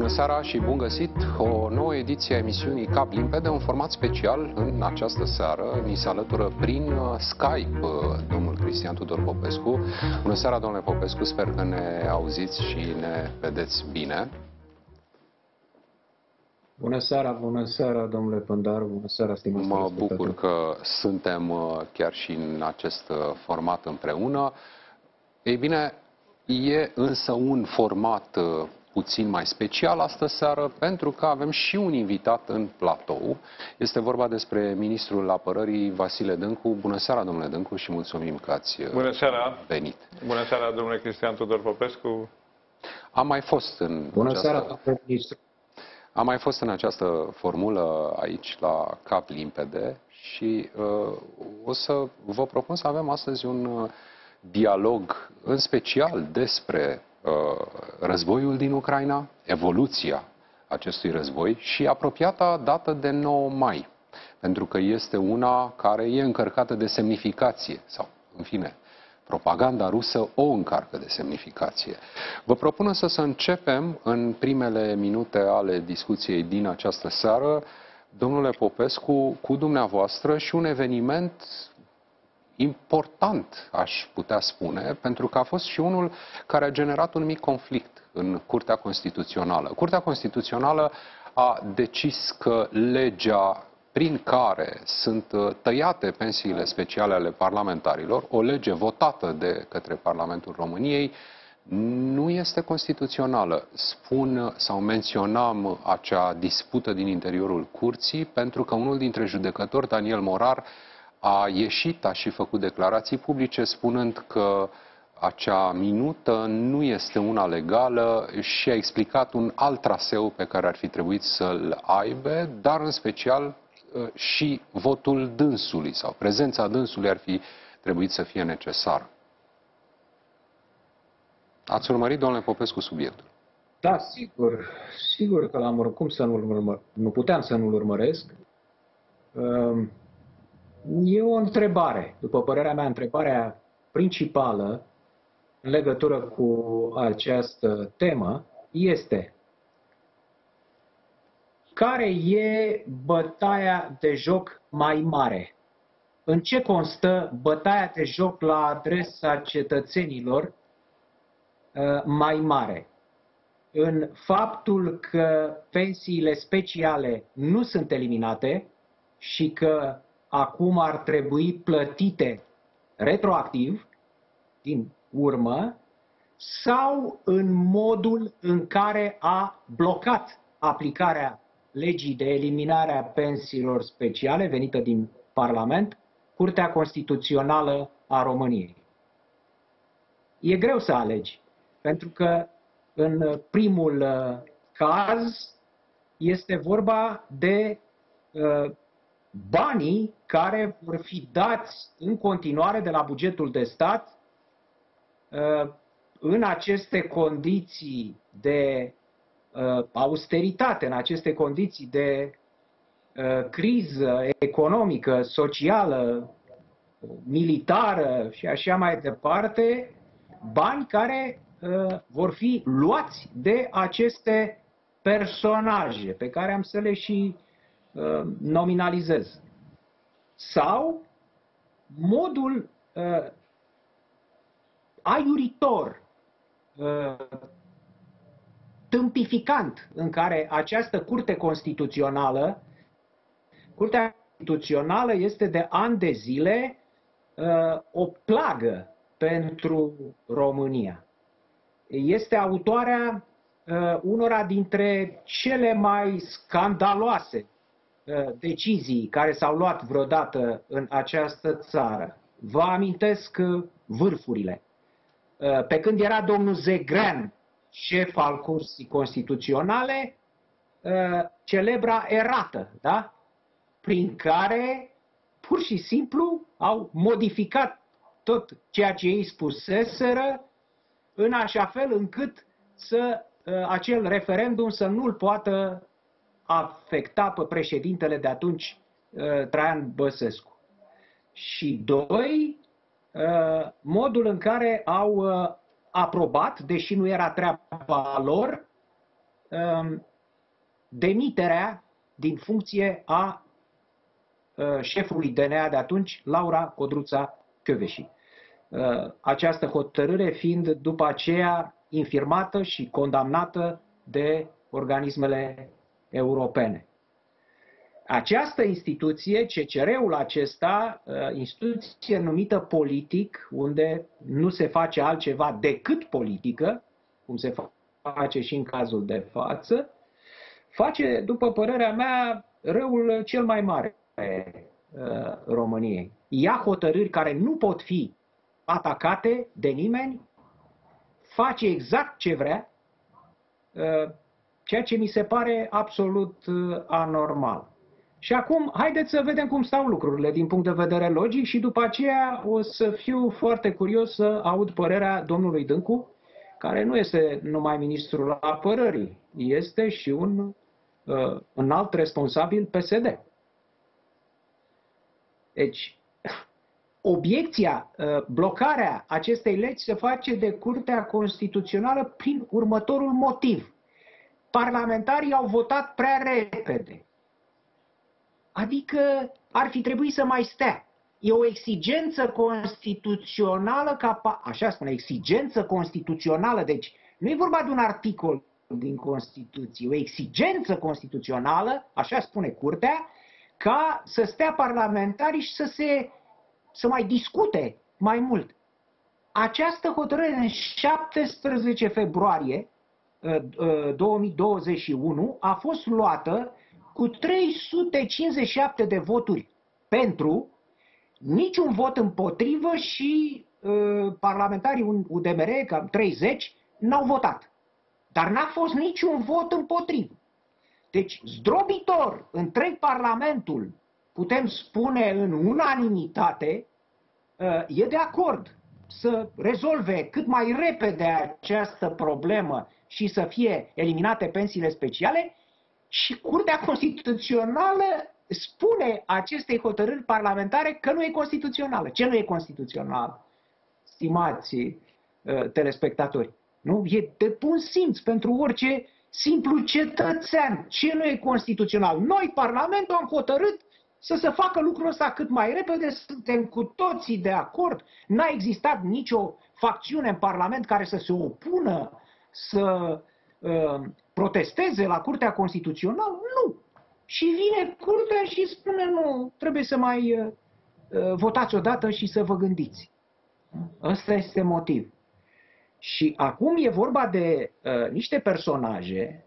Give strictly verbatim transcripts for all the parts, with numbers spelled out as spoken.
Bună seara și bun găsit! O nouă ediție a emisiunii Cap Limpede, un format special în această seară. Ni se alătură prin Skype domnul Cristian Tudor Popescu. Bună seara, domnule Popescu, sper că ne auziți și ne vedeți bine. Bună seara, bună seara, domnule Pândar, bună seara, stimați Mă bucur că suntem chiar și în acest format împreună. Ei bine, e însă un format puțin mai special astă seară, pentru că avem și un invitat în platou. Este vorba despre ministrul apărării Vasile Dâncu. Bună seara, domnule Dâncu, și mulțumim că ați Bună seara. venit. Bună seara, domnule Cristian Tudor Popescu. Am mai fost în Bună această... seara, domnule ministru. Am mai fost în această formulă aici la Cap Limpede și uh, o să vă propun să avem astăzi un uh, dialog în special despre uh, războiul din Ucraina, evoluția acestui război și apropiata dată de nouă mai, pentru că este una care e încărcată de semnificație sau, în fine, propaganda rusă o încarcă de semnificație. Vă propun însă să începem în primele minute ale discuției din această seară, domnule Popescu, cu dumneavoastră și un eveniment important, aș putea spune, pentru că a fost și unul care a generat un mic conflict în Curtea Constituțională. Curtea Constituțională a decis că legea prin care sunt tăiate pensiile speciale ale parlamentarilor, o lege votată de către Parlamentul României, nu este constituțională. Spun sau menționam acea dispută din interiorul curții, pentru că unul dintre judecători, Daniel Morar, a ieșit, a și făcut declarații publice spunând că acea minută nu este una legală și a explicat un alt traseu pe care ar fi trebuit să-l aibă, dar în special și votul dânsului sau prezența dânsului ar fi trebuit să fie necesară. Ați urmărit, domnule Popescu, subiectul? Da, sigur, sigur că l-am urmărit. Cum să nu-l urmă? Nu puteam să nu-l urmăresc. E o întrebare, după părerea mea, întrebarea principală în legătură cu această temă este: care e bătaia de joc mai mare? În ce constă bătaia de joc la adresa cetățenilor mai mare? În faptul că pensiile speciale nu sunt eliminate și că acum ar trebui plătite retroactiv, din urmă, sau în modul în care a blocat aplicarea legii de eliminare a pensiilor speciale venită din Parlament, Curtea Constituțională a României. E greu să alegi, pentru că în primul caz este vorba de uh, banii care vor fi dați în continuare de la bugetul de stat uh, în aceste condiții de austeritate, în aceste condiții de uh, criză economică, socială, militară și așa mai departe, bani care uh, vor fi luați de aceste personaje pe care am să le și uh, nominalizez. Sau modul uh, aiuritor, uh, tâmpificant în care această Curte Constituțională, Curtea Constituțională este de ani de zile uh, o plagă pentru România. Este autoarea uh, unora dintre cele mai scandaloase uh, decizii care s-au luat vreodată în această țară. Vă amintesc uh, vârfurile. Uh, pe când era domnul Zegrean șef al Curții Constituționale, celebra erată, da? Prin care pur și simplu au modificat tot ceea ce ei spuseseră în așa fel încât să, acel referendum să nu-l poată afecta pe președintele de atunci, Traian Băsescu. Și doi, modul în care au aprobat, deși nu era treaba lor, um, demiterea din funcție a uh, șefului D N A de atunci, Laura Codruța Kövesi. Uh, această hotărâre fiind după aceea infirmată și condamnată de organismele europene. Această instituție, C C R-ul acesta, instituție numită politic, unde nu se face altceva decât politică, cum se face și în cazul de față, face, după părerea mea, răul cel mai mare României. Ia hotărâri care nu pot fi atacate de nimeni, face exact ce vrea, ceea ce mi se pare absolut anormal. Și acum, haideți să vedem cum stau lucrurile din punct de vedere logic și după aceea o să fiu foarte curios să aud părerea domnului Dâncu, care nu este numai ministrul apărării, este și un uh, înalt responsabil P S D. Deci, obiecția, uh, blocarea acestei legi se face de Curtea Constituțională prin următorul motiv. Parlamentarii au votat prea repede. Adică ar fi trebuit să mai stea. E o exigență constituțională, ca, așa spune, exigență constituțională, deci nu e vorba de un articol din Constituție, o exigență constituțională, așa spune Curtea, ca să stea parlamentarii și să se să mai discute mai mult. Această hotărâre în șaptesprezece februarie două mii douăzeci și unu a fost luată cu trei sute cincizeci și șapte de voturi pentru, niciun vot împotrivă și uh, parlamentarii U D M R, cam treizeci, n-au votat. Dar n-a fost niciun vot împotrivă. Deci, zdrobitor, întreg Parlamentul, putem spune în unanimitate, uh, e de acord să rezolve cât mai repede această problemă și să fie eliminate pensiile speciale. Și Curtea Constituțională spune acestei hotărâri parlamentare că nu e constituțională. Ce nu e constituțional, stimați uh, telespectatori? Nu? E de bun simț pentru orice simplu cetățean. Ce nu e constituțional? Noi, Parlamentul, am hotărât să se facă lucrul ăsta cât mai repede, suntem cu toții de acord. N-a existat nicio facțiune în Parlament care să se opună, să uh, protesteze la Curtea Constituțională? Nu. Și vine Curtea și spune nu, trebuie să mai uh, votați odată și să vă gândiți. Ăsta este motiv. Și acum e vorba de uh, niște personaje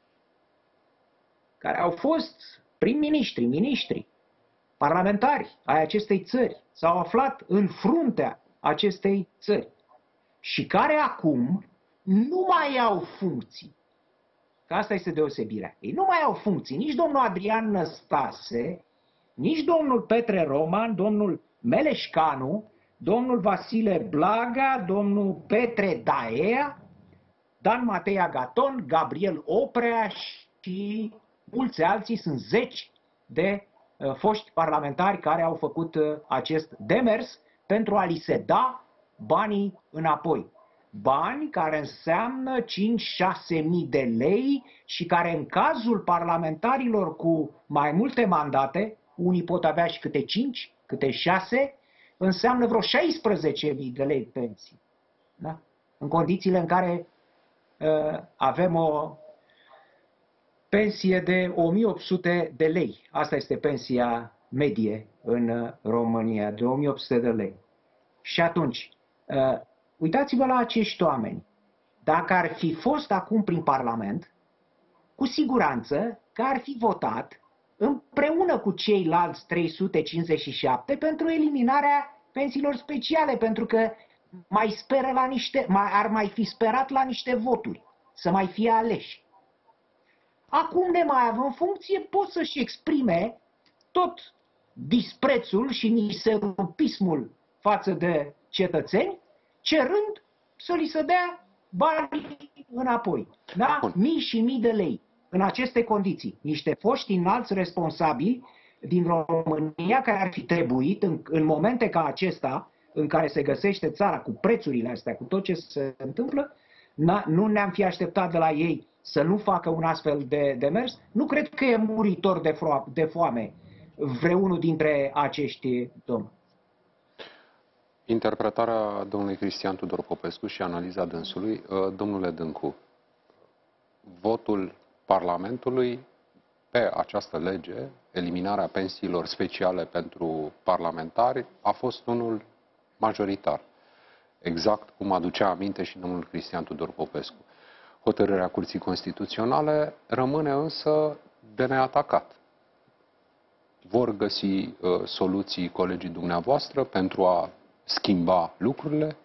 care au fost prim-ministri, miniștri, parlamentari ai acestei țări, s-au aflat în fruntea acestei țări și care acum nu mai au funcții. Că asta este deosebirea. Ei nu mai au funcții. Nici domnul Adrian Năstase, nici domnul Petre Roman, domnul Meleșcanu, domnul Vasile Blaga, domnul Petre Daea, Dan Matei Agaton, Gabriel Oprea și mulți alții, sunt zeci de uh, foști parlamentari care au făcut uh, acest demers pentru a li se da banii înapoi. Bani care înseamnă cinci șase mii de lei și care în cazul parlamentarilor cu mai multe mandate, unii pot avea și câte cinci, câte șase, înseamnă vreo șaisprezece mii de lei pensii. Da? În condițiile în care uh, avem o pensie de o mie opt sute de lei. Asta este pensia medie în România, de o mie opt sute de lei. Și atunci, uh, uitați-vă la acești oameni. Dacă ar fi fost acum prin Parlament, cu siguranță că ar fi votat împreună cu ceilalți trei sute cincizeci și șapte pentru eliminarea pensiilor speciale, pentru că mai speră la niște, mai, ar mai fi sperat la niște voturi, să mai fie aleși. Acum ne mai avem funcție, pot să-și exprime tot disprețul și miserupismul față de cetățeni, cerând să li se dea banii înapoi. Da? Mii și mii de lei. În aceste condiții, niște foști înalți responsabili din România care ar fi trebuit, în, în momente ca acesta, în care se găsește țara cu prețurile astea, cu tot ce se întâmplă, nu ne-am fi așteptat de la ei să nu facă un astfel de demers? Nu cred că e muritor de, de foame vreunul dintre acești domni. Interpretarea domnului Cristian Tudor Popescu și analiza dânsului. Domnule Dâncu, votul Parlamentului pe această lege, eliminarea pensiilor speciale pentru parlamentari, a fost unul majoritar. Exact cum aducea aminte și domnul Cristian Tudor Popescu. Hotărârea Curții Constituționale rămâne însă de neatacat. Vor găsi uh, soluții colegii dumneavoastră pentru a schimba lucrurile?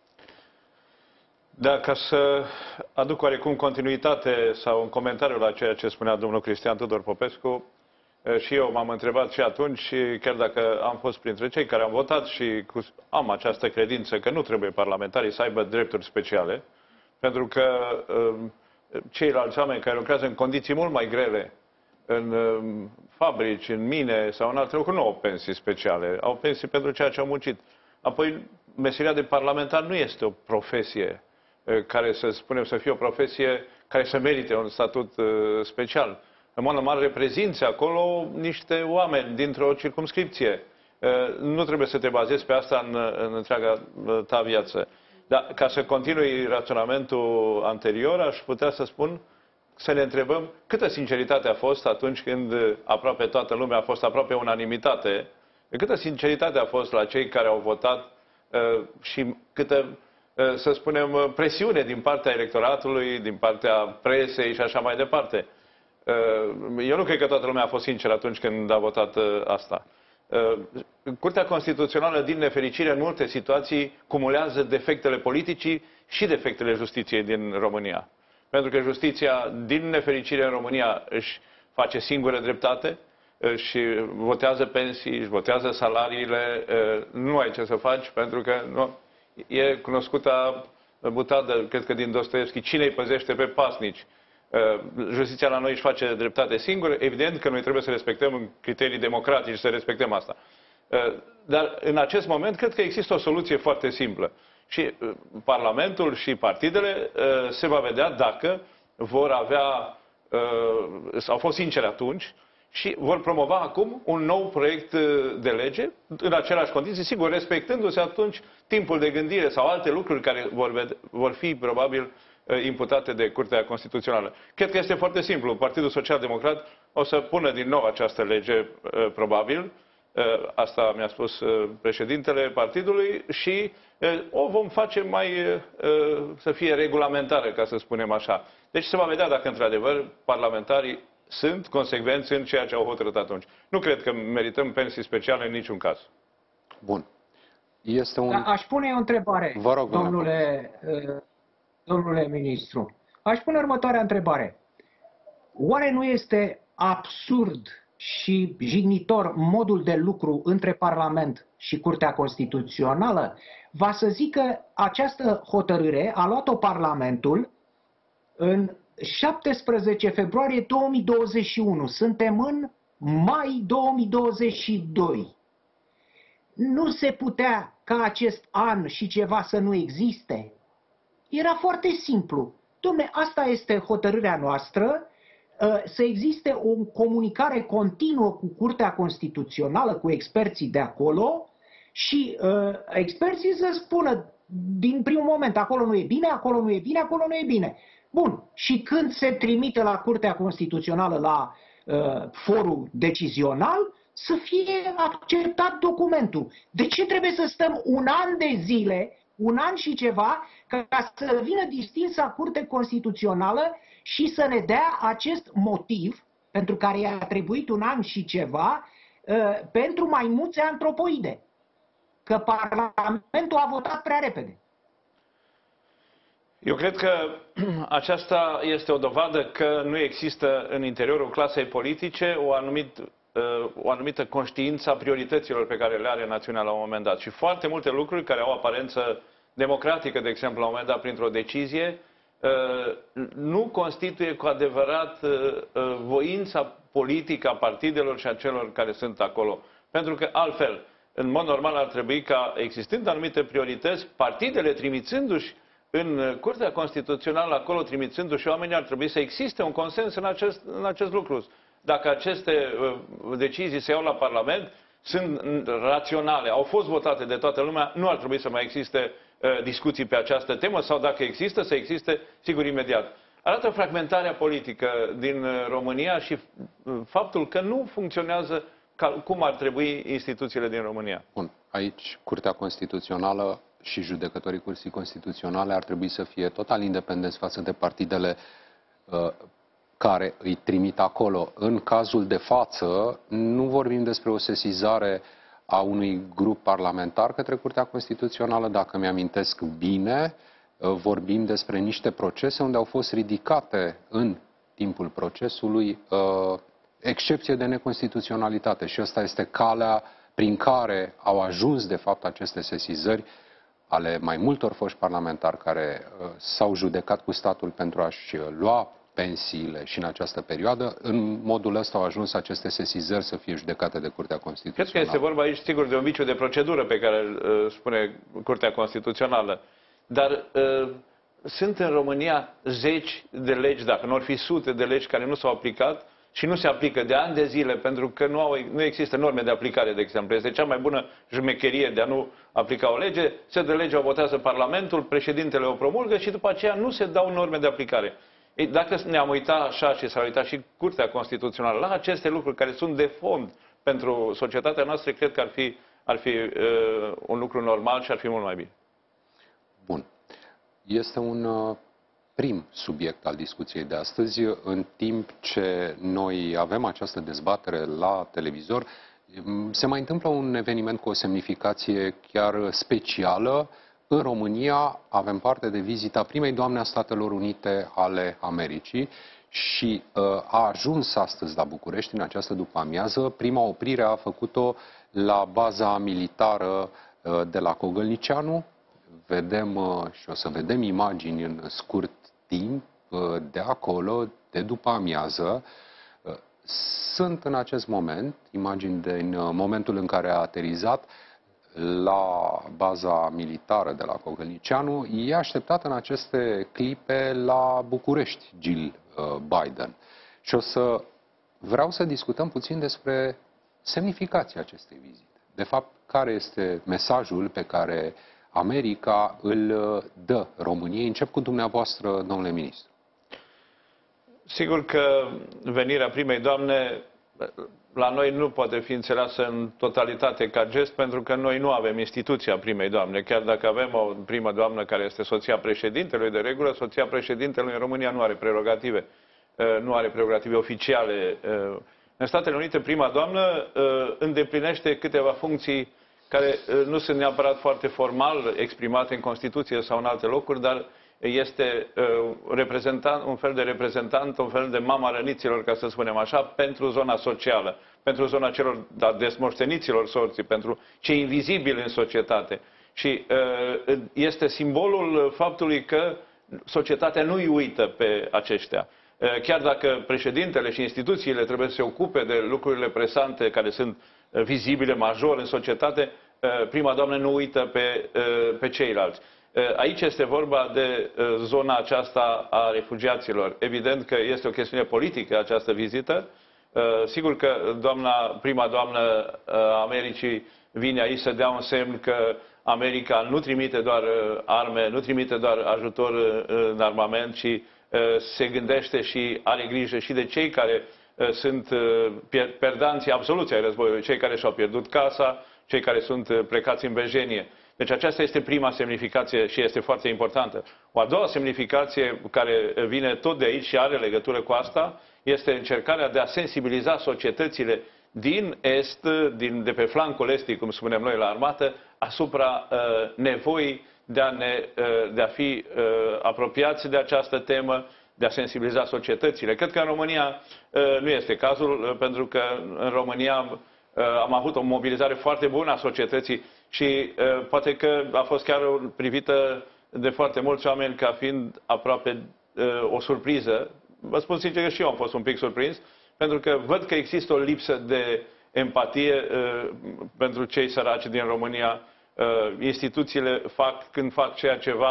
Da, ca să aduc oarecum continuitate sau un comentariu la ceea ce spunea domnul Cristian Tudor Popescu, și eu m-am întrebat și atunci, și chiar dacă am fost printre cei care am votat și cu, am această credință că nu trebuie parlamentarii să aibă drepturi speciale, pentru că um, ceilalți oameni care lucrează în condiții mult mai grele, în um, fabrici, în mine sau în alte lucruri, nu au pensii speciale, au pensii pentru ceea ce au muncit. Apoi, meseria de parlamentar nu este o profesie care, să spunem, să fie o profesie care să merite un statut uh, special. În mod normal, reprezinți acolo niște oameni dintr-o circumscripție. Uh, nu trebuie să te bazezi pe asta în, în întreaga ta viață. Dar, ca să continui raționamentul anterior, aș putea să spun, să ne întrebăm câtă sinceritate a fost atunci când aproape toată lumea a fost aproape unanimitate, câtă sinceritate a fost la cei care au votat uh, și câtă, uh, să spunem, presiune din partea electoratului, din partea presei și așa mai departe. Uh, eu nu cred că toată lumea a fost sinceră atunci când a votat uh, asta. Uh, Curtea Constituțională, din nefericire, în multe situații, cumulează defectele politicii și defectele justiției din România. Pentru că justiția, din nefericire în România, își face singură dreptate, și votează pensii, își votează salariile, nu ai ce să faci, pentru că nu, e cunoscută butadă, cred că din Dostoevski, cine îi păzește pe pasnici. Justiția la noi își face dreptate singură, evident că noi trebuie să respectăm criterii democratice și să respectăm asta. Dar în acest moment cred că există o soluție foarte simplă. Și Parlamentul și partidele se va vedea dacă vor avea, au fost sinceri atunci, și vor promova acum un nou proiect de lege, în aceleași condiții, sigur, respectându-se atunci timpul de gândire sau alte lucruri care vor, vor fi probabil imputate de Curtea Constituțională. Cred că este foarte simplu. Partidul Social Democrat o să pună din nou această lege, probabil, asta mi-a spus președintele partidului, și o vom face mai, să fie regulamentară, ca să spunem așa. Deci se va vedea dacă, într-adevăr, parlamentarii sunt consecvenți în ceea ce au hotărât atunci. Nu cred că merităm pensii speciale în niciun caz. Bun. Este un... Da, aș pune o întrebare, Vă rog, domnule, domnule ministru. Aș pune următoarea întrebare. Oare nu este absurd și jignitor modul de lucru între Parlament și Curtea Constituțională? Va să zic că această hotărâre a luat-o Parlamentul în șaptesprezece februarie două mii douăzeci și unu. Suntem în mai două mii douăzeci și doi. Nu se putea ca acest an și ceva să nu existe? Era foarte simplu. Dom'le, asta este hotărârea noastră, să existe o comunicare continuă cu Curtea Constituțională, cu experții de acolo, și uh, experții să spună din primul moment, acolo nu e bine, acolo nu e bine, acolo nu e bine. Bun, și când se trimite la Curtea Constituțională, la uh, forul decizional, să fie acceptat documentul. De ce trebuie să stăm un an de zile, un an și ceva, ca să vină distinsa Curte Constituțională și să ne dea acest motiv, pentru care i-a trebuit un an și ceva, uh, pentru maimuțe antropoide? Că Parlamentul a votat prea repede. Eu cred că aceasta este o dovadă că nu există în interiorul clasei politice o, anumit, o anumită conștiință a priorităților pe care le are națiunea la un moment dat. Și foarte multe lucruri care au aparență democratică, de exemplu, la un moment dat, printr-o decizie, nu constituie cu adevărat voința politică a partidelor și a celor care sunt acolo. Pentru că altfel, în mod normal, ar trebui ca, existând anumite priorități, partidele trimițându-și în Curtea Constituțională, acolo trimițându-și oamenii, ar trebui să existe un consens în acest, în acest lucru. Dacă aceste uh, decizii se iau la Parlament, sunt raționale, au fost votate de toată lumea, nu ar trebui să mai existe uh, discuții pe această temă, sau dacă există, să existe, sigur, imediat. Arată fragmentarea politică din România și faptul că nu funcționează ca, cum ar trebui instituțiile din România. Bun. Aici, Curtea Constituțională și judecătorii Curții Constituționale ar trebui să fie total independenți față de partidele uh, care îi trimit acolo. În cazul de față, nu vorbim despre o sesizare a unui grup parlamentar către Curtea Constituțională, dacă mi-amintesc bine, vorbim despre niște procese unde au fost ridicate în timpul procesului uh, excepție de neconstituționalitate și ăsta este calea prin care au ajuns de fapt aceste sesizări ale mai multor foști parlamentari care uh, s-au judecat cu statul pentru a-și lua pensiile și în această perioadă. În modul ăsta au ajuns aceste sesizări să fie judecate de Curtea Constituțională. Cred că este vorba aici, sigur, de un viciu de procedură pe care îl uh, spune Curtea Constituțională. Dar uh, sunt în România zeci de legi, dacă nu ar fi sute de legi care nu s-au aplicat și nu se aplică de ani de zile pentru că nu, au, nu există norme de aplicare, de exemplu. Este cea mai bună jmecherie de a nu aplica o lege. Se dă legea, o votează Parlamentul, președintele o promulgă și după aceea nu se dau norme de aplicare. Ei, dacă ne-am uitat așa și s-a uitat și Curtea Constituțională la aceste lucruri care sunt de fond pentru societatea noastră, cred că ar fi, ar fi uh, un lucru normal și ar fi mult mai bine. Bun. Este un uh, prim subiect al discuției de astăzi. În timp ce noi avem această dezbatere la televizor, se mai întâmplă un eveniment cu o semnificație chiar specială. În România avem parte de vizita primei doamne a Statelor Unite ale Americii și uh, a ajuns astăzi la București în această după-amiază. Prima oprire a făcut-o la baza militară uh, de la Cogălnicianu. Vedem uh, și o să vedem imagini în scurt timp uh, de acolo, de după-amiază. Uh, sunt în acest moment imagini din uh, momentul în care a aterizat la baza militară de la Cogălnicianu. E așteptat în aceste clipe la București, Jill Biden. Și o să vreau să discutăm puțin despre semnificația acestei vizite. De fapt, care este mesajul pe care America îl dă României? Încep cu dumneavoastră, domnule ministru. Sigur că venirea primei doamne la noi nu poate fi înțeleasă în totalitate ca gest, pentru că noi nu avem instituția primei doamne. Chiar dacă avem o primă doamnă care este soția președintelui, de regulă, soția președintelui în România nu are prerogative, nu are prerogative oficiale. În Statele Unite, prima doamnă îndeplinește câteva funcții care nu sunt neapărat foarte formal exprimate în Constituție sau în alte locuri, dar este reprezentant, un fel de reprezentant, un fel de mama răniților, ca să spunem așa, pentru zona socială, pentru zona celor da, desmoșteniților sorții, pentru cei invizibili în societate. Și este simbolul faptului că societatea nu îi uită pe aceștia. Chiar dacă președintele și instituțiile trebuie să se ocupe de lucrurile presante care sunt vizibile, major în societate, prima doamnă nu uită pe, pe ceilalți. Aici este vorba de zona aceasta a refugiaților. Evident că este o chestiune politică această vizită. Sigur că doamna, prima doamnă a Americii vine aici să dea un semn că America nu trimite doar arme, nu trimite doar ajutor în armament, ci se gândește și are grijă și de cei care sunt perdanții absoluți ai războiului, cei care și-au pierdut casa, cei care sunt plecați în bejenie. Deci aceasta este prima semnificație și este foarte importantă. O a doua semnificație care vine tot de aici și are legătură cu asta este încercarea de a sensibiliza societățile din Est, din, de pe flancul estic, cum spunem noi la armată, asupra uh, nevoii de a, ne, uh, de a fi uh, apropiați de această temă, de a sensibiliza societățile. Cred că în România uh, nu este cazul, uh, pentru că în România uh, am avut o mobilizare foarte bună a societății și uh, poate că a fost chiar privită de foarte mulți oameni ca fiind aproape uh, o surpriză. Vă spun sincer că și eu am fost un pic surprins, pentru că văd că există o lipsă de empatie uh, pentru cei săraci din România. Uh, instituțiile fac, când fac ceea ceva,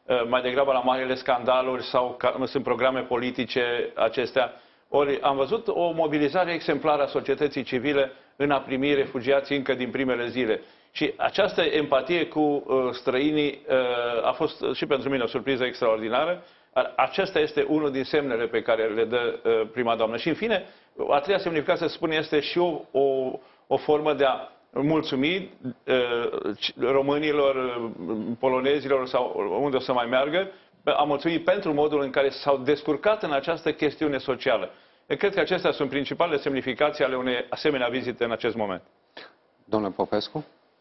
mai degrabă la marile scandaluri sau sunt programe politice acestea. Ori am văzut o mobilizare exemplară a societății civile în a primi refugiații încă din primele zile. Și această empatie cu uh, străinii uh, a fost și pentru mine o surpriză extraordinară. Acesta este unul din semnele pe care le dă uh, prima doamnă. Și în fine, a treia semnificație, să spun, este și o, o, o formă de a mulțumi uh, românilor, polonezilor sau unde o să mai meargă, a mulțumi pentru modul în care s-au descurcat în această chestiune socială. Eu cred că acestea sunt principalele semnificații ale unei asemenea vizite în acest moment. Domnule Popescu?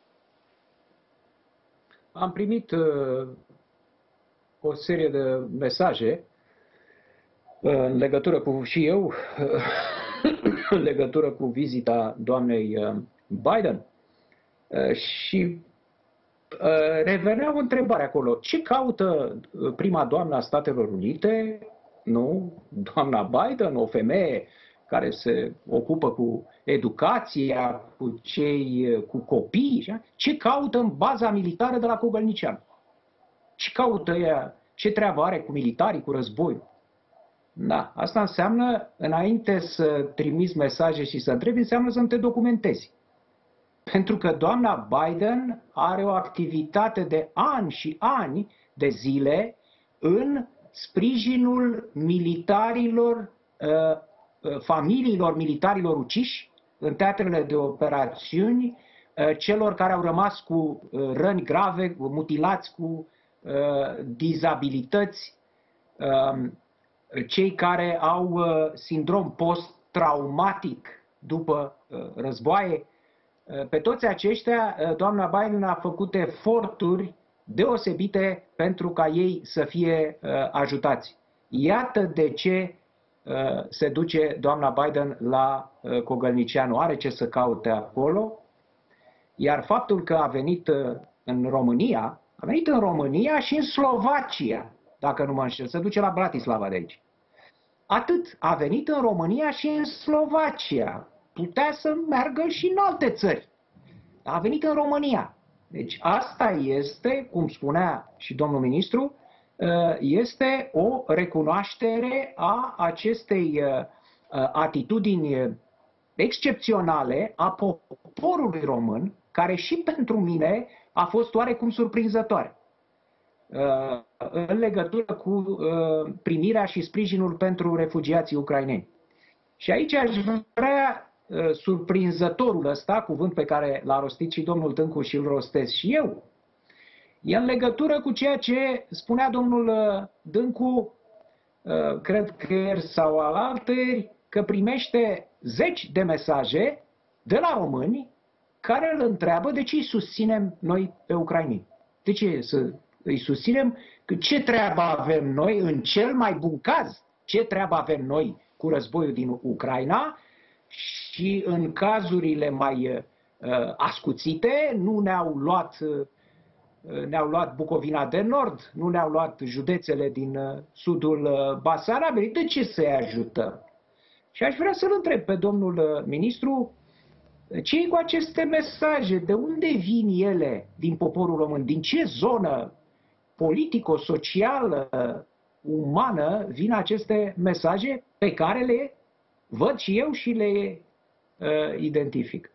Am primit uh, o serie de mesaje uh, în legătură cu, și eu, uh, în legătură cu vizita doamnei uh, Biden uh, și uh, revenea o întrebare acolo. Ce caută prima doamnă a Statelor Unite? Nu? Doamna Biden, o femeie care se ocupă cu educația, cu cei cu copii, ce caută în baza militară de la Cogălnicianu? Ce caută ea? Ce treabă are cu militarii, cu războiul? Da, asta înseamnă, înainte să trimiți mesaje și să întrebi, înseamnă să nu te documentezi. Pentru că doamna Biden are o activitate de ani și ani de zile în sprijinul militarilor, familiilor militarilor uciși în teatrele de operațiuni, celor care au rămas cu răni grave, mutilați, cu dizabilități, cei care au sindrom post-traumatic după războaie. Pe toți aceștia, doamna Biden a făcut eforturi deosebite pentru ca ei să fie ajutați. Iată de ce se duce doamna Biden la Cogălnicianu. Are ce să caute acolo. Iar faptul că a venit în România, a venit în România și în Slovacia, dacă nu mă înșel, se duce la Bratislava de aici. Atât, a venit în România și în Slovacia. Putea să meargă și în alte țări. A venit în România. Deci asta este, cum spunea și domnul ministru, este o recunoaștere a acestei atitudini excepționale a poporului român, care și pentru mine a fost oarecum surprinzătoare în legătură cu primirea și sprijinul pentru refugiații ucraineni. Și aici aș vrea surprinzătorul ăsta, cuvânt pe care l-a rostit și domnul Dâncu și îl rostez și eu, e în legătură cu ceea ce spunea domnul Dâncu, cred că ieri sau alaltăieri, că primește zeci de mesaje de la români care îl întreabă de ce îi susținem noi pe ucraineni. De ce să îi susținem? Ce treabă avem noi, în cel mai bun caz, ce treabă avem noi cu războiul din Ucraina, și în cazurile mai uh, ascuțite nu ne-au luat, uh, ne-au luat Bucovina de Nord, nu ne-au luat județele din uh, sudul uh, Basarabiei. De ce să-i ajutăm? Și aș vrea să-l întreb pe domnul uh, ministru, ce e cu aceste mesaje? De unde vin ele din poporul român? Din ce zonă politico-socială, umană vin aceste mesaje pe care le văd și eu și le uh, identific?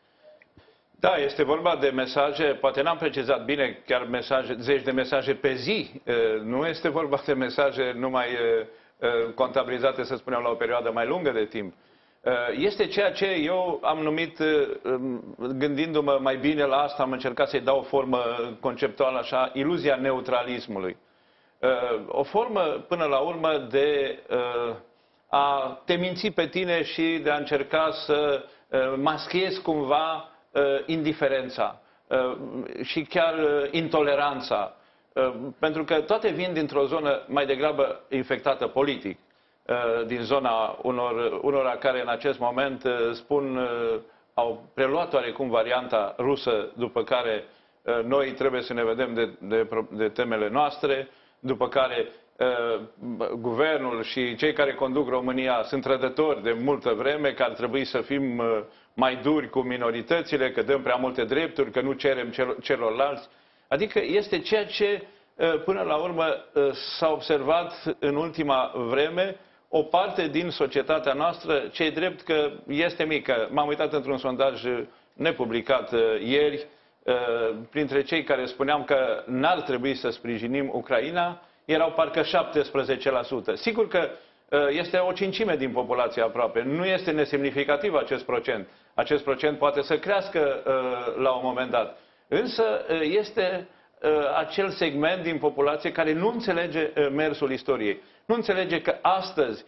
Da, este vorba de mesaje, poate n-am precizat bine, chiar mesaje, zeci de mesaje pe zi. Uh, nu este vorba de mesaje numai uh, contabilizate, să spunem, la o perioadă mai lungă de timp. Uh, este ceea ce eu am numit, uh, gândindu-mă mai bine la asta, am încercat să-i dau o formă conceptuală așa, iluzia neutralismului. Uh, o formă, până la urmă, de uh, a te minți pe tine și de a încerca să uh, maschezi cumva uh, indiferența uh, și chiar uh, intoleranța. Uh, pentru că toate vin dintr-o zonă mai degrabă infectată politic, uh, din zona unor, unora care în acest moment uh, spun, uh, au preluat oarecum varianta rusă, după care uh, noi trebuie să ne vedem de, de, de temele noastre, după care Uh, guvernul și cei care conduc România sunt trădători de multă vreme, că ar trebui să fim uh, mai duri cu minoritățile, că dăm prea multe drepturi, că nu cerem celor, celorlalți. Adică este ceea ce până la urmă s-a observat în ultima vreme o parte din societatea noastră, ce-i drept că este mică. M-am uitat într-un sondaj nepublicat ieri, printre cei care spuneam că n-ar trebui să sprijinim Ucraina, erau parcă șaptesprezece la sută. Sigur că este o cincime din populație aproape. Nu este nesemnificativ acest procent. Acest procent poate să crească la un moment dat. Însă este acel segment din populație care nu înțelege mersul istoriei. Nu înțelege că astăzi,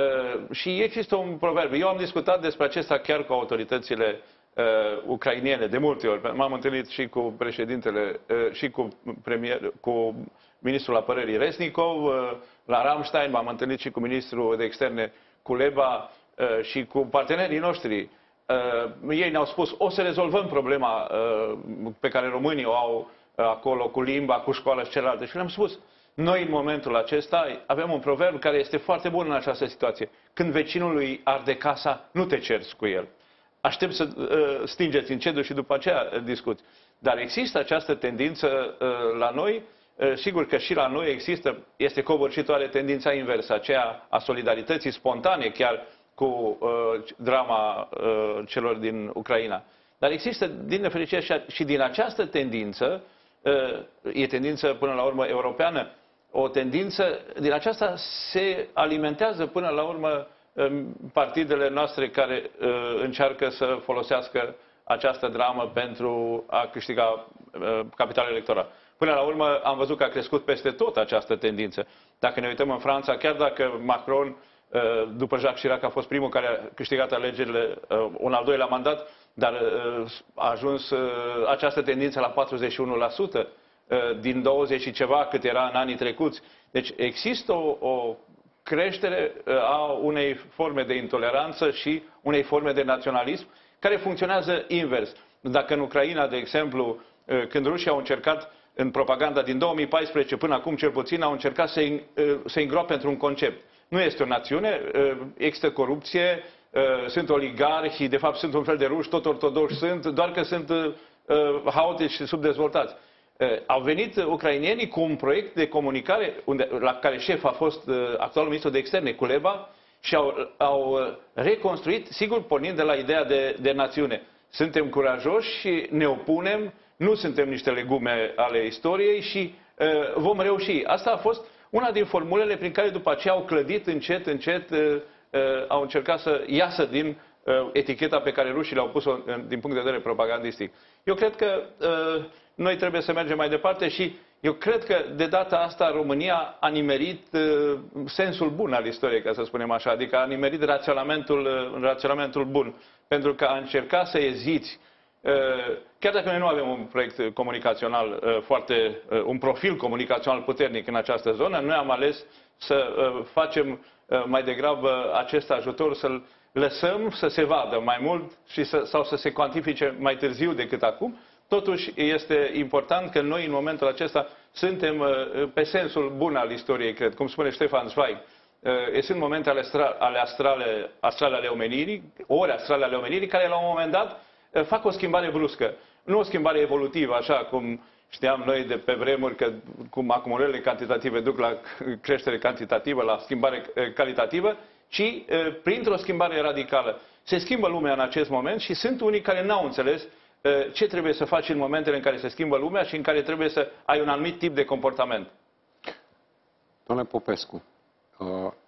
și există un proverb, eu am discutat despre acesta chiar cu autoritățile ucrainiene de multe ori. M-am întâlnit și cu președintele, și cu, premier, cu ministrul apărării Resnikov, la Ramstein, m-am întâlnit și cu ministrul de externe Kuleba și cu partenerii noștri. Ei ne-au spus, o să rezolvăm problema pe care românii o au acolo cu limba, cu școala și celelalte. Și le-am spus, noi în momentul acesta avem un proverb care este foarte bun în această situație. Când vecinul lui arde casa, nu te cerți cu el. Aștept să uh, stingeți incendul și după aceea uh, discuți. Dar există această tendință uh, la noi, uh, sigur că și la noi există, este covârșitoare tendința inversă, aceea a solidarității spontane chiar cu uh, drama uh, celor din Ucraina. Dar există, din nefericire, și, și din această tendință, uh, e tendință până la urmă europeană, o tendință, din aceasta se alimentează până la urmă partidele noastre care uh, încearcă să folosească această dramă pentru a câștiga uh, capital electoral. Până la urmă am văzut că a crescut peste tot această tendință. Dacă ne uităm în Franța, chiar dacă Macron, uh, după Jacques Chirac, a fost primul care a câștigat alegerile, uh, un al doilea mandat, dar uh, a ajuns uh, această tendință la patruzeci și unu la sută uh, din douăzeci și ceva cât era în anii trecuți. Deci există o, o creștere a unei forme de intoleranță și unei forme de naționalism care funcționează invers. Dacă în Ucraina, de exemplu, când rușii au încercat în propaganda din două mii paisprezece până acum cel puțin, au încercat să, să îngroape într-un concept. Nu este o națiune, există corupție, sunt oligarhi, de fapt sunt un fel de ruși, tot ortodoxi sunt, doar că sunt haotici și subdezvoltați. Au venit ucrainienii cu un proiect de comunicare unde, la care șef a fost uh, actualul ministru de externe, Kuleba, și au, au reconstruit, sigur, pornind de la ideea de, de națiune. Suntem curajoși și ne opunem, nu suntem niște legume ale istoriei și uh, vom reuși. Asta a fost una din formulele prin care după aceea au clădit încet, încet, uh, uh, au încercat să iasă din uh, eticheta pe care rușii le-au pus-o din punct de vedere propagandistic. Eu cred că uh, noi trebuie să mergem mai departe și eu cred că de data asta România a nimerit uh, sensul bun al istoriei, ca să spunem așa, adică a nimerit raționamentul, uh, raționamentul bun. Pentru că a încercat să eziți, uh, chiar dacă noi nu avem un proiect comunicațional uh, foarte, uh, un profil comunicațional puternic în această zonă, noi am ales să uh, facem uh, mai degrabă acest ajutor, să-l lăsăm să se vadă mai mult și să, sau să se cuantifice mai târziu decât acum. Totuși este important că noi în momentul acesta suntem pe sensul bun al istoriei, cred, cum spune Stefan Zweig. Sunt momente ale, ale astrale, astrale ale omenirii, ori astrale ale omenirii, care la un moment dat fac o schimbare bruscă. Nu o schimbare evolutivă, așa cum știam noi de pe vremuri, că cum acumulările cantitative duc la creștere cantitativă, la schimbare calitativă, ci printr-o schimbare radicală. Se schimbă lumea în acest moment și sunt unii care n-au înțeles ce trebuie să faci în momentele în care se schimbă lumea și în care trebuie să ai un anumit tip de comportament. Domnule Popescu, uh,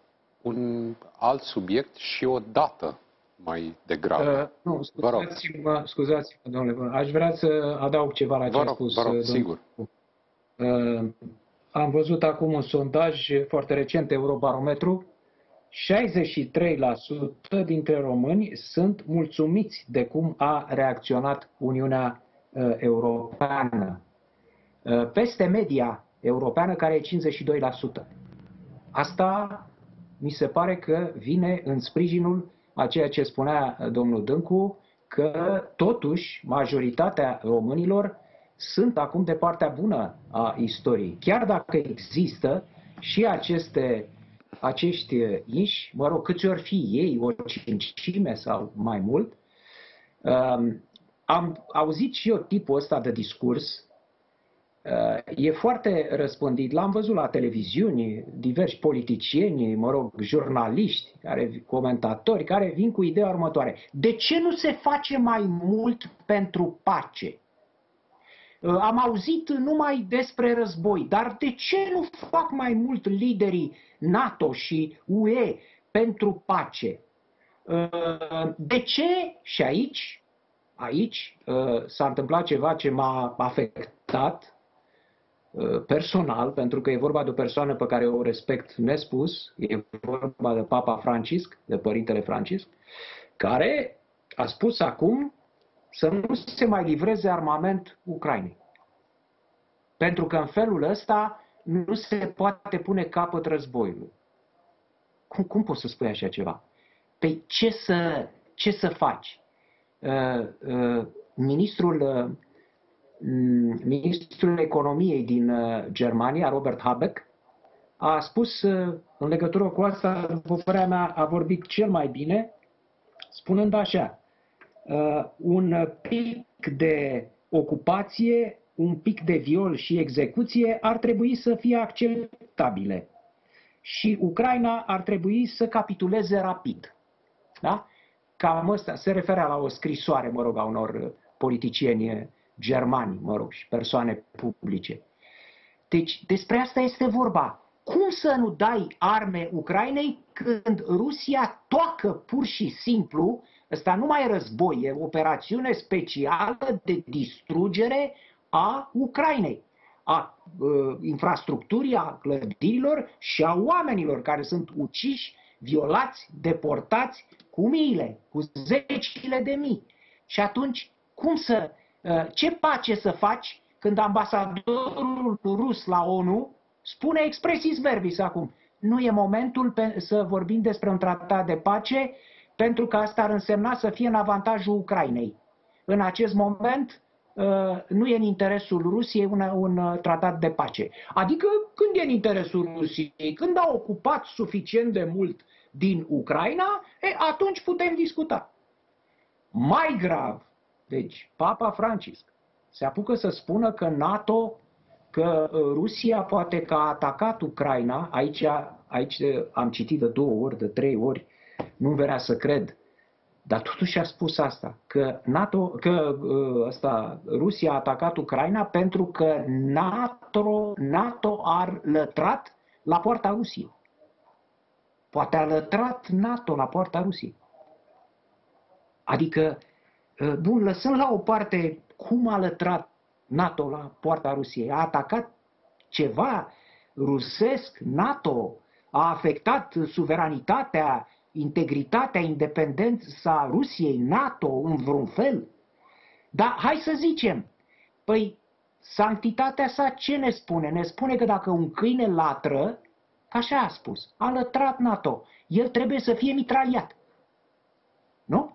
un alt subiect și o dată mai degrabă. Uh, nu, scuzați-mă, scuzați-mă, domnule, aș vrea să adaug ceva la ce a spus. Vă rog, sigur. Uh, am văzut acum un sondaj foarte recent, Eurobarometru. șaizeci și trei la sută dintre români sunt mulțumiți de cum a reacționat Uniunea uh, Europeană. Uh, peste media europeană, care e cincizeci și doi la sută. Asta mi se pare că vine în sprijinul a ceea ce spunea domnul Dâncu, că totuși majoritatea românilor sunt acum de partea bună a istoriei. Chiar dacă există și aceste acești inși, mă rog, câți ori fi ei, o cincime sau mai mult, um, am auzit și eu tipul ăsta de discurs E foarte răspândit, l-am văzut la televiziuni, diversi politicieni, mă rog, jurnaliști, care, comentatori, care vin cu ideea următoare. De ce nu se face mai mult pentru pace? Am auzit numai despre război, dar de ce nu fac mai mult liderii NATO și U E pentru pace? De ce? Și aici, aici s-a întâmplat ceva ce m-a afectat personal, pentru că e vorba de o persoană pe care o respect nespus, e vorba de Papa Francisc, de Părintele Francisc, care a spus acum să nu se mai livreze armament Ucrainei. Pentru că în felul ăsta nu se poate pune capăt războiului. Cum, cum poți să spui așa ceva? Păi ce să, ce să faci? Uh, uh, ministrul, uh, ministrul economiei din uh, Germania, Robert Habeck, a spus uh, în legătură cu asta, după părerea mea, a vorbit cel mai bine, spunând așa, uh, un pic de ocupație, un pic de viol și execuție ar trebui să fie acceptabile. Și Ucraina ar trebui să capituleze rapid. Da? Cam ăsta se referea la o scrisoare, mă rog, a unor politicieni germani, mă rog, și persoane publice. Deci, despre asta este vorba. Cum să nu dai arme Ucrainei când Rusia toacă pur și simplu, ăsta nu mai e război, e operațiune specială de distrugere a Ucrainei, a uh, infrastructurii, a clădirilor și a oamenilor care sunt uciși, violați, deportați cu miile, cu zecile de mii. Și atunci, cum să, uh, ce pace să faci când ambasadorul rus la ONU spune expresis verbis acum, nu e momentul pe, să vorbim despre un tratat de pace, pentru că asta ar însemna să fie în avantajul Ucrainei. În acest moment, nu e în interesul Rusiei un, un tratat de pace. Adică când e în interesul Rusiei, când a ocupat suficient de mult din Ucraina, e, atunci putem discuta. Mai grav, deci Papa Francisc se apucă să spună că NATO, că Rusia poate că a atacat Ucraina, aici, aici am citit de două ori, de trei ori, nu-mi venea să cred, dar totuși a spus asta, că, NATO, că asta, Rusia a atacat Ucraina pentru că NATO, NATO a lătrat la poarta Rusiei. Poate a lătrat NATO la poarta Rusiei. Adică, bun, lăsând la o parte cum a lătrat NATO la poarta Rusiei, a atacat ceva rusesc, NATO, a afectat suveranitatea, integritatea, independența Rusiei, NATO, în vreun fel. Dar hai să zicem, păi sanctitatea sa ce ne spune? Ne spune că dacă un câine latră, așa a spus, a lătrat NATO, el trebuie să fie mitraliat. Nu?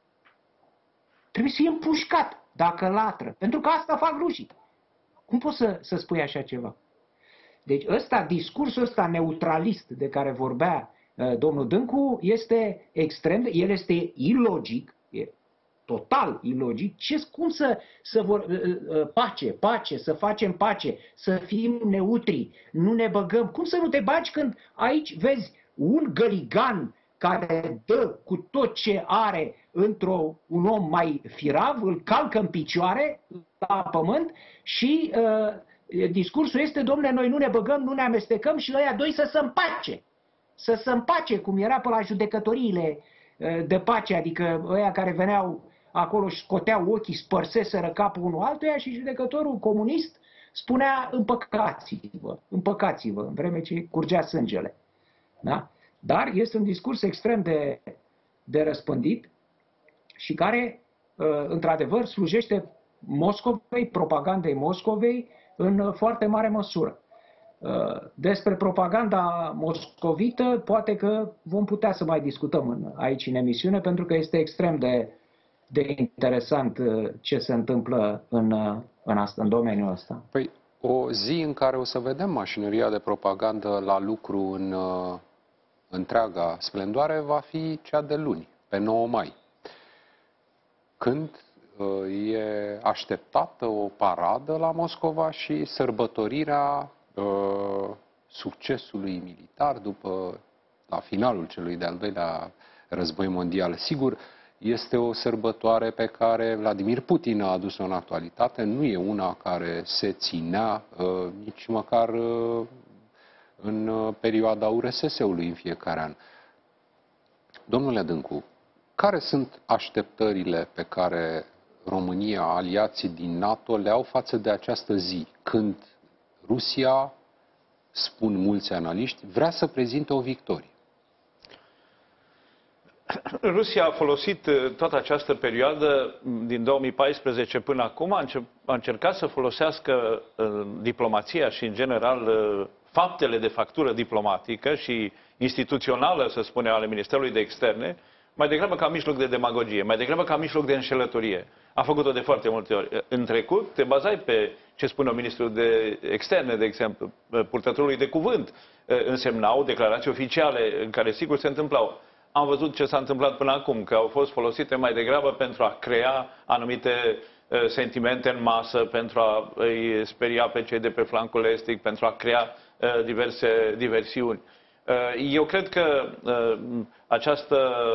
Trebuie să fie împușcat dacă latră, pentru că asta fac rușii. Cum poți să, să spui așa ceva? Deci ăsta, discursul ăsta neutralist de care vorbea domnul Dâncu este extrem, de, el este ilogic, e total ilogic. Ce, cum să, să vor, pace, pace, să facem pace, să fim neutri, nu ne băgăm. Cum să nu te bagi când aici vezi un găligan care dă cu tot ce are într-un om mai firav, îl calcă în picioare la pământ și uh, discursul este, domnule, noi nu ne băgăm, nu ne amestecăm și ăia doi să se împace. Să se împace, cum era pe la judecătoriile de pace, adică ăia care veneau acolo și scoteau ochii, spărseseră capul unul altuia și judecătorul comunist spunea împăcați-vă, împăcați-vă, în vreme ce curgea sângele. Da? Dar este un discurs extrem de, de răspândit și care, într-adevăr, slujește Moscovei, propagandei Moscovei, în foarte mare măsură. Despre propaganda moscovită poate că vom putea să mai discutăm în, aici în emisiune, pentru că este extrem de, de interesant ce se întâmplă în, în, asta, în domeniul ăsta. Păi, o zi în care o să vedem mașinăria de propagandă la lucru în uh, întreaga splendoare va fi cea de luni, pe nouă mai, când e așteptată o paradă la Moscova și sărbătorirea succesului militar după la finalul celui de-al doilea război mondial. Sigur, este o sărbătoare pe care Vladimir Putin a adus-o în actualitate, nu e una care se ținea uh, nici măcar uh, în uh, perioada U R S S-ului în fiecare an. Domnule Dâncu, care sunt așteptările pe care România, aliații din NATO le au față de această zi, când Rusia, spun mulți analiști, vrea să prezinte o victorie? Rusia a folosit toată această perioadă, din două mii paisprezece până acum, a încercat să folosească diplomația și, în general, faptele de factură diplomatică și instituțională, să spunem, ale Ministerului de Externe, mai degrabă ca mijloc de demagogie, mai degrabă ca mijloc de înșelătorie. A făcut-o de foarte multe ori. În trecut, te bazai pe ce spune ministrul de Externe, de exemplu, purtătorului de cuvânt, însemnau declarații oficiale în care, sigur, se întâmplau. Am văzut ce s-a întâmplat până acum, că au fost folosite mai degrabă pentru a crea anumite uh, sentimente în masă, pentru a îi speria pe cei de pe flancul estic, pentru a crea uh, diverse diversiuni. Uh, eu cred că uh, această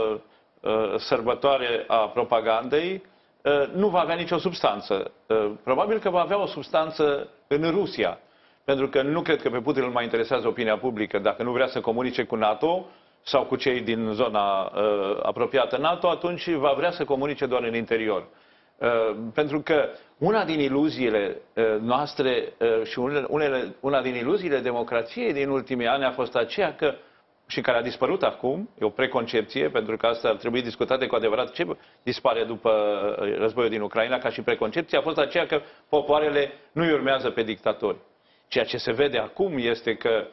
uh, sărbătoare a propagandei uh, nu va avea nicio substanță. Uh, probabil că va avea o substanță în Rusia, pentru că nu cred că pe Putin îl mai interesează opinia publică. Dacă nu vrea să comunice cu NATO sau cu cei din zona uh, apropiată NATO, atunci va vrea să comunice doar în interior. Uh, pentru că una din iluziile uh, noastre uh, și unele, unele, una din iluziile democrației din ultimii ani a fost aceea că, și care a dispărut acum, e o preconcepție, pentru că asta ar trebui discutate cu adevărat ce dispare după războiul din Ucraina, ca și preconcepție, a fost aceea că popoarele nu îi urmează pe dictatori. Ceea ce se vede acum este că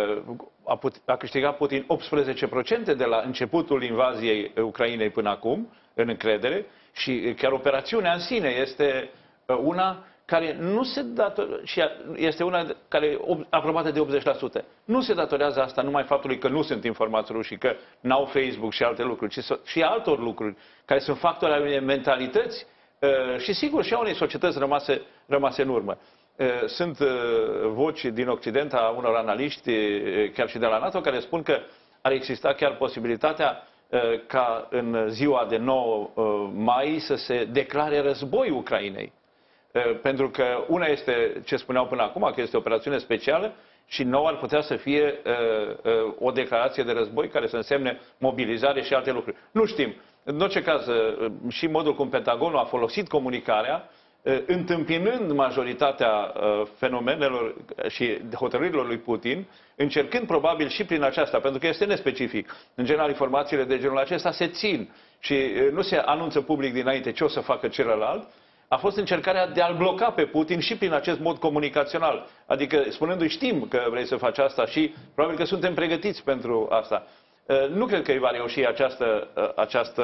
a, put, a câștigat Putin optsprezece la sută de la începutul invaziei Ucrainei până acum, în încredere, și chiar operațiunea în sine este una care nu se datorează, și este una care e aprobată de optzeci la sută. Nu se datorează asta numai faptului că nu sunt informați rușii, că n-au Facebook și alte lucruri, ci și altor lucruri, care sunt factori ale mentalități și, sigur, și a unei societăți rămase, rămase în urmă. Sunt voci din Occident a unor analiști, chiar și de la NATO, care spun că ar exista chiar posibilitatea ca în ziua de nouă mai să se declare război Ucrainei. Pentru că una este ce spuneau până acum, că este o operațiune specială, și nouă ar putea să fie o declarație de război care să însemne mobilizare și alte lucruri. Nu știm. În orice caz, și modul cum Pentagonul a folosit comunicarea, întâmpinând majoritatea fenomenelor și hotărârilor lui Putin, încercând probabil și prin aceasta, pentru că este nespecific. În general, informațiile de genul acesta se țin și nu se anunță public dinainte ce o să facă celălalt. A fost încercarea de a-l bloca pe Putin și prin acest mod comunicațional. Adică spunându-i știm că vrei să faci asta și probabil că suntem pregătiți pentru asta. Nu cred că îi va reuși această, această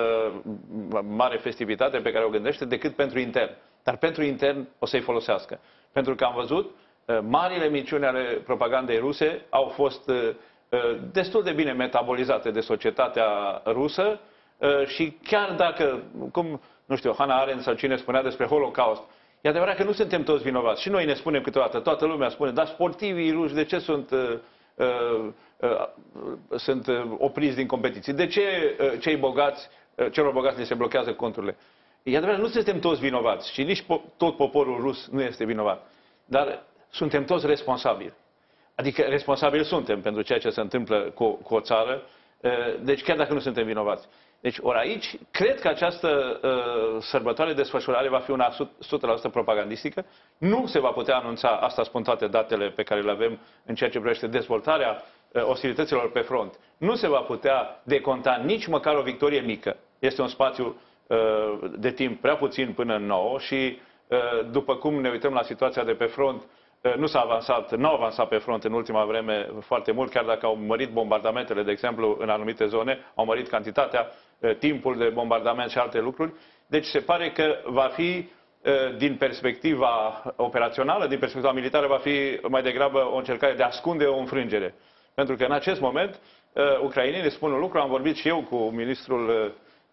mare festivitate pe care o gândește decât pentru intern. Dar pentru intern o să-i folosească. Pentru că am văzut, marile minciuni ale propagandei ruse au fost destul de bine metabolizate de societatea rusă și chiar dacă, cum, nu știu, Hannah Arendt sau cine spunea despre Holocaust, e adevărat că nu suntem toți vinovați. Și noi ne spunem câteodată, toată lumea spune, dar sportivii ruși de ce sunt, uh, uh, uh, sunt opriți din competiții? De ce uh, cei bogați, uh, celor bogați le se blochează conturile? E adevărat, nu suntem toți vinovați și nici po tot poporul rus nu este vinovat. Dar suntem toți responsabili. Adică responsabili suntem pentru ceea ce se întâmplă cu, cu o țară, uh, deci chiar dacă nu suntem vinovați. Deci, ori aici, cred că această uh, sărbătoare de desfășurare va fi una o sută la sută propagandistică. Nu se va putea anunța, asta spun toate datele pe care le avem în ceea ce privește dezvoltarea uh, ostilităților pe front. Nu se va putea deconta nici măcar o victorie mică. Este un spațiu uh, de timp prea puțin până în nouă și, uh, după cum ne uităm la situația de pe front, nu s-a avansat, nu au avansat pe front în ultima vreme foarte mult, chiar dacă au mărit bombardamentele, de exemplu, în anumite zone, au mărit cantitatea, timpul de bombardament și alte lucruri. Deci se pare că va fi, din perspectiva operațională, din perspectiva militară, va fi mai degrabă o încercare de a ascunde o înfrângere. Pentru că în acest moment, ucrainenii spun un lucru, am vorbit și eu cu ministrul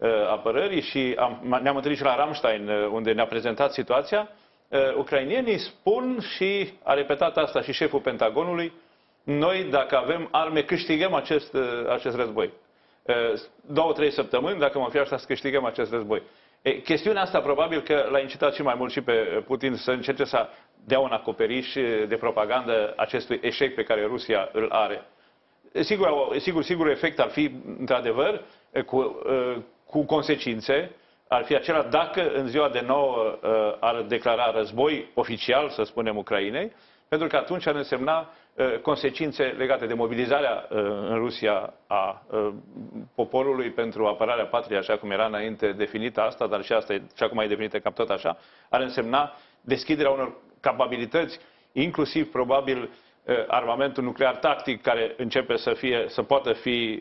apărării și am, ne-am întâlnit și la Ramstein, unde ne-a prezentat situația. Ucrainienii spun și a repetat asta și șeful Pentagonului: noi, dacă avem arme, câștigăm acest, acest război. Două, trei săptămâni, dacă mă fi așa, să câștigăm acest război. E, chestiunea asta probabil că l-a incitat și mai mult și pe Putin să încerce să dea un acoperiș de propagandă acestui eșec pe care Rusia îl are. Sigur, sigur, sigur efect ar fi, într-adevăr, cu, cu consecințe. Ar fi acela dacă în ziua de nouă ar declara război oficial, să spunem, Ucrainei, pentru că atunci ar însemna consecințe legate de mobilizarea în Rusia a poporului pentru apărarea patriei, așa cum era înainte definită asta, dar și asta și acum e definită cam tot așa, ar însemna deschiderea unor capabilități, inclusiv probabil armamentul nuclear tactic, care începe să fie, să poată fi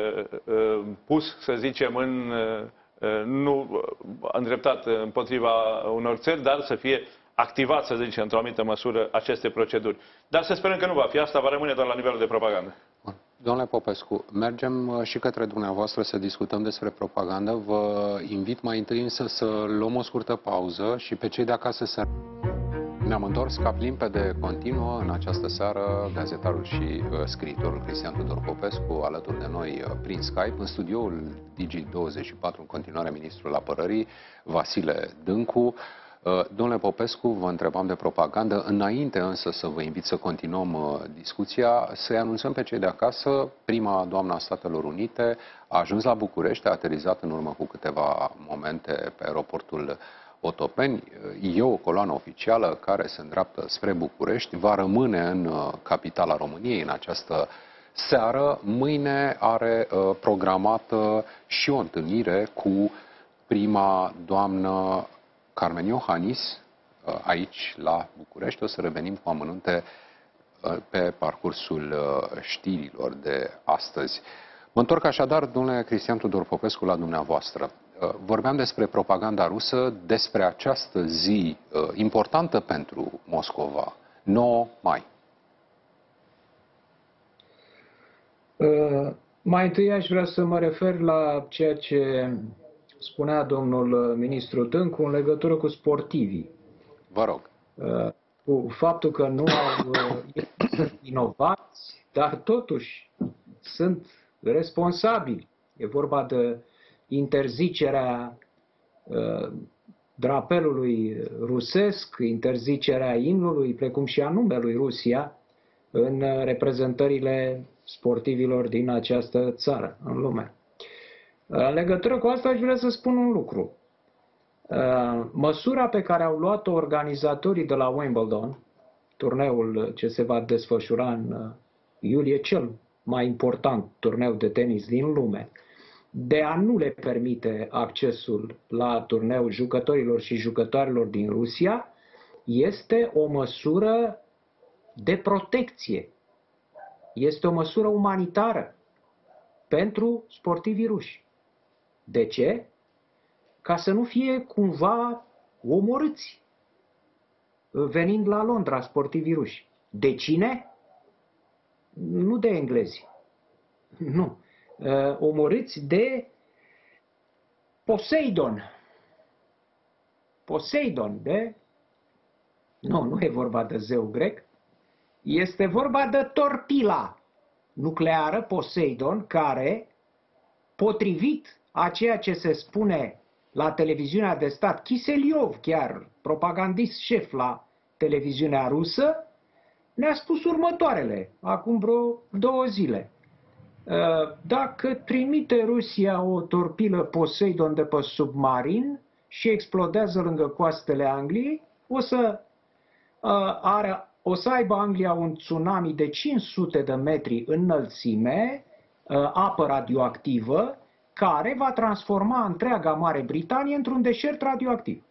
pus, să zicem, în nu îndreptat împotriva unor țări, dar să fie activat, să zicem, într-o anumită măsură aceste proceduri. Dar să sperăm că nu va fi. Asta va rămâne doar la nivelul de propagandă. Bun. Domnule Popescu, mergem și către dumneavoastră să discutăm despre propagandă. Vă invit mai întâi însă să luăm o scurtă pauză și pe cei de acasă să... Ne-am întors cap limpede continuă în această seară, gazetarul și uh, scriitorul Cristian Tudor Popescu, alături de noi uh, prin Skype, în studioul Digi douăzeci și patru, în continuare ministrul apărării, Vasile Dâncu. Uh, domnule Popescu, vă întrebam de propagandă, înainte însă să vă invit să continuăm uh, discuția, să-i anunțăm pe cei de acasă, prima doamnă a Statelor Unite a ajuns la București, a aterizat în urmă cu câteva momente pe aeroportul Otopeni. E o coloană oficială care se îndreaptă spre București, va rămâne în capitala României în această seară. Mâine are programată și o întâlnire cu prima doamnă Carmen Iohannis aici la București. O să revenim cu amănunte pe parcursul știrilor de astăzi. Mă întorc așadar, domnule Cristian Tudor Popescu, la dumneavoastră. Vorbeam despre propaganda rusă, despre această zi uh, importantă pentru Moscova, nouă mai. Uh, mai întâi aș vrea să mă refer la ceea ce spunea domnul ministru Dâncu în legătură cu sportivii. Vă rog. Uh, cu faptul că nu au uh, inovați, dar totuși sunt responsabili. E vorba de interzicerea uh, drapelului rusesc, interzicerea imnului, precum și a numelui Rusia în uh, reprezentările sportivilor din această țară, în lume. Uh, în legătură cu asta aș vrea să spun un lucru. Uh, măsura pe care au luat-o organizatorii de la Wimbledon, turneul ce se va desfășura în uh, iulie, cel mai important turneu de tenis din lume, de a nu le permite accesul la turneul jucătorilor și jucătoarelor din Rusia, este o măsură de protecție. Este o măsură umanitară pentru sportivii ruși. De ce? Ca să nu fie cumva omorâți venind la Londra sportivii ruși. De cine? Nu de englezi. Nu. Uh, omorâți de Poseidon. Poseidon, de... Nu, nu e vorba de zeu grec. Este vorba de torpila nucleară Poseidon, care, potrivit a ceea ce se spune la televiziunea de stat, Kiseliov, chiar propagandist șef la televiziunea rusă, ne-a spus următoarele, acum vreo două zile. Dacă trimite Rusia o torpilă Poseidon de pe submarin și explodează lângă coastele Angliei, o să, are, o să aibă Anglia un tsunami de cinci sute de metri înălțime, apă radioactivă, care va transforma întreaga Mare Britanie într-un deșert radioactiv.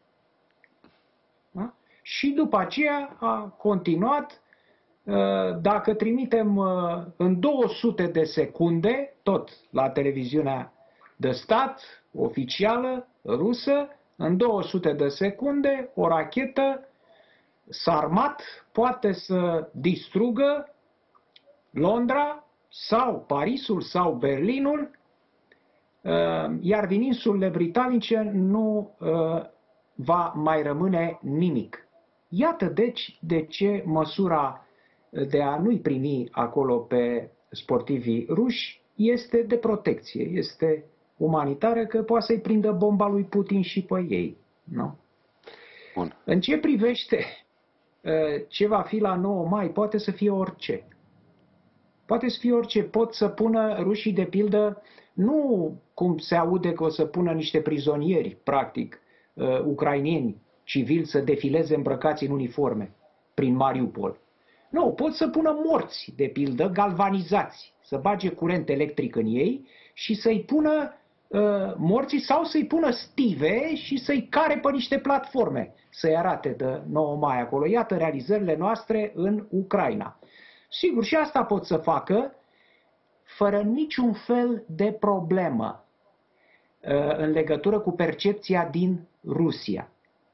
Da? Și după aceea a continuat: dacă trimitem în două sute de secunde, tot la televiziunea de stat oficială rusă, în două sute de secunde, o rachetă Sarmat poate să distrugă Londra sau Parisul sau Berlinul iar din insulele britanice nu va mai rămâne nimic. Iată deci de ce măsura de a nu-i primi acolo pe sportivii ruși este de protecție, este umanitară, că poate să-i prindă bomba lui Putin și pe ei. Nu? Bun. În ce privește ce va fi la nouă mai, poate să fie orice. Poate să fie orice. Pot să pună rușii, de pildă, nu cum se aude că o să pună niște prizonieri, practic, uh, ucrainieni, civili, să defileze îmbrăcați în uniforme prin Mariupol. Nu, pot să pună morți, de pildă, galvanizați, să bage curent electric în ei și să-i pună uh, morții sau să-i pună stive și să-i care pe niște platforme, să-i arate de nouă mai acolo. Iată realizările noastre în Ucraina. Sigur, și asta pot să facă fără niciun fel de problemă în legătură cu percepția din Rusia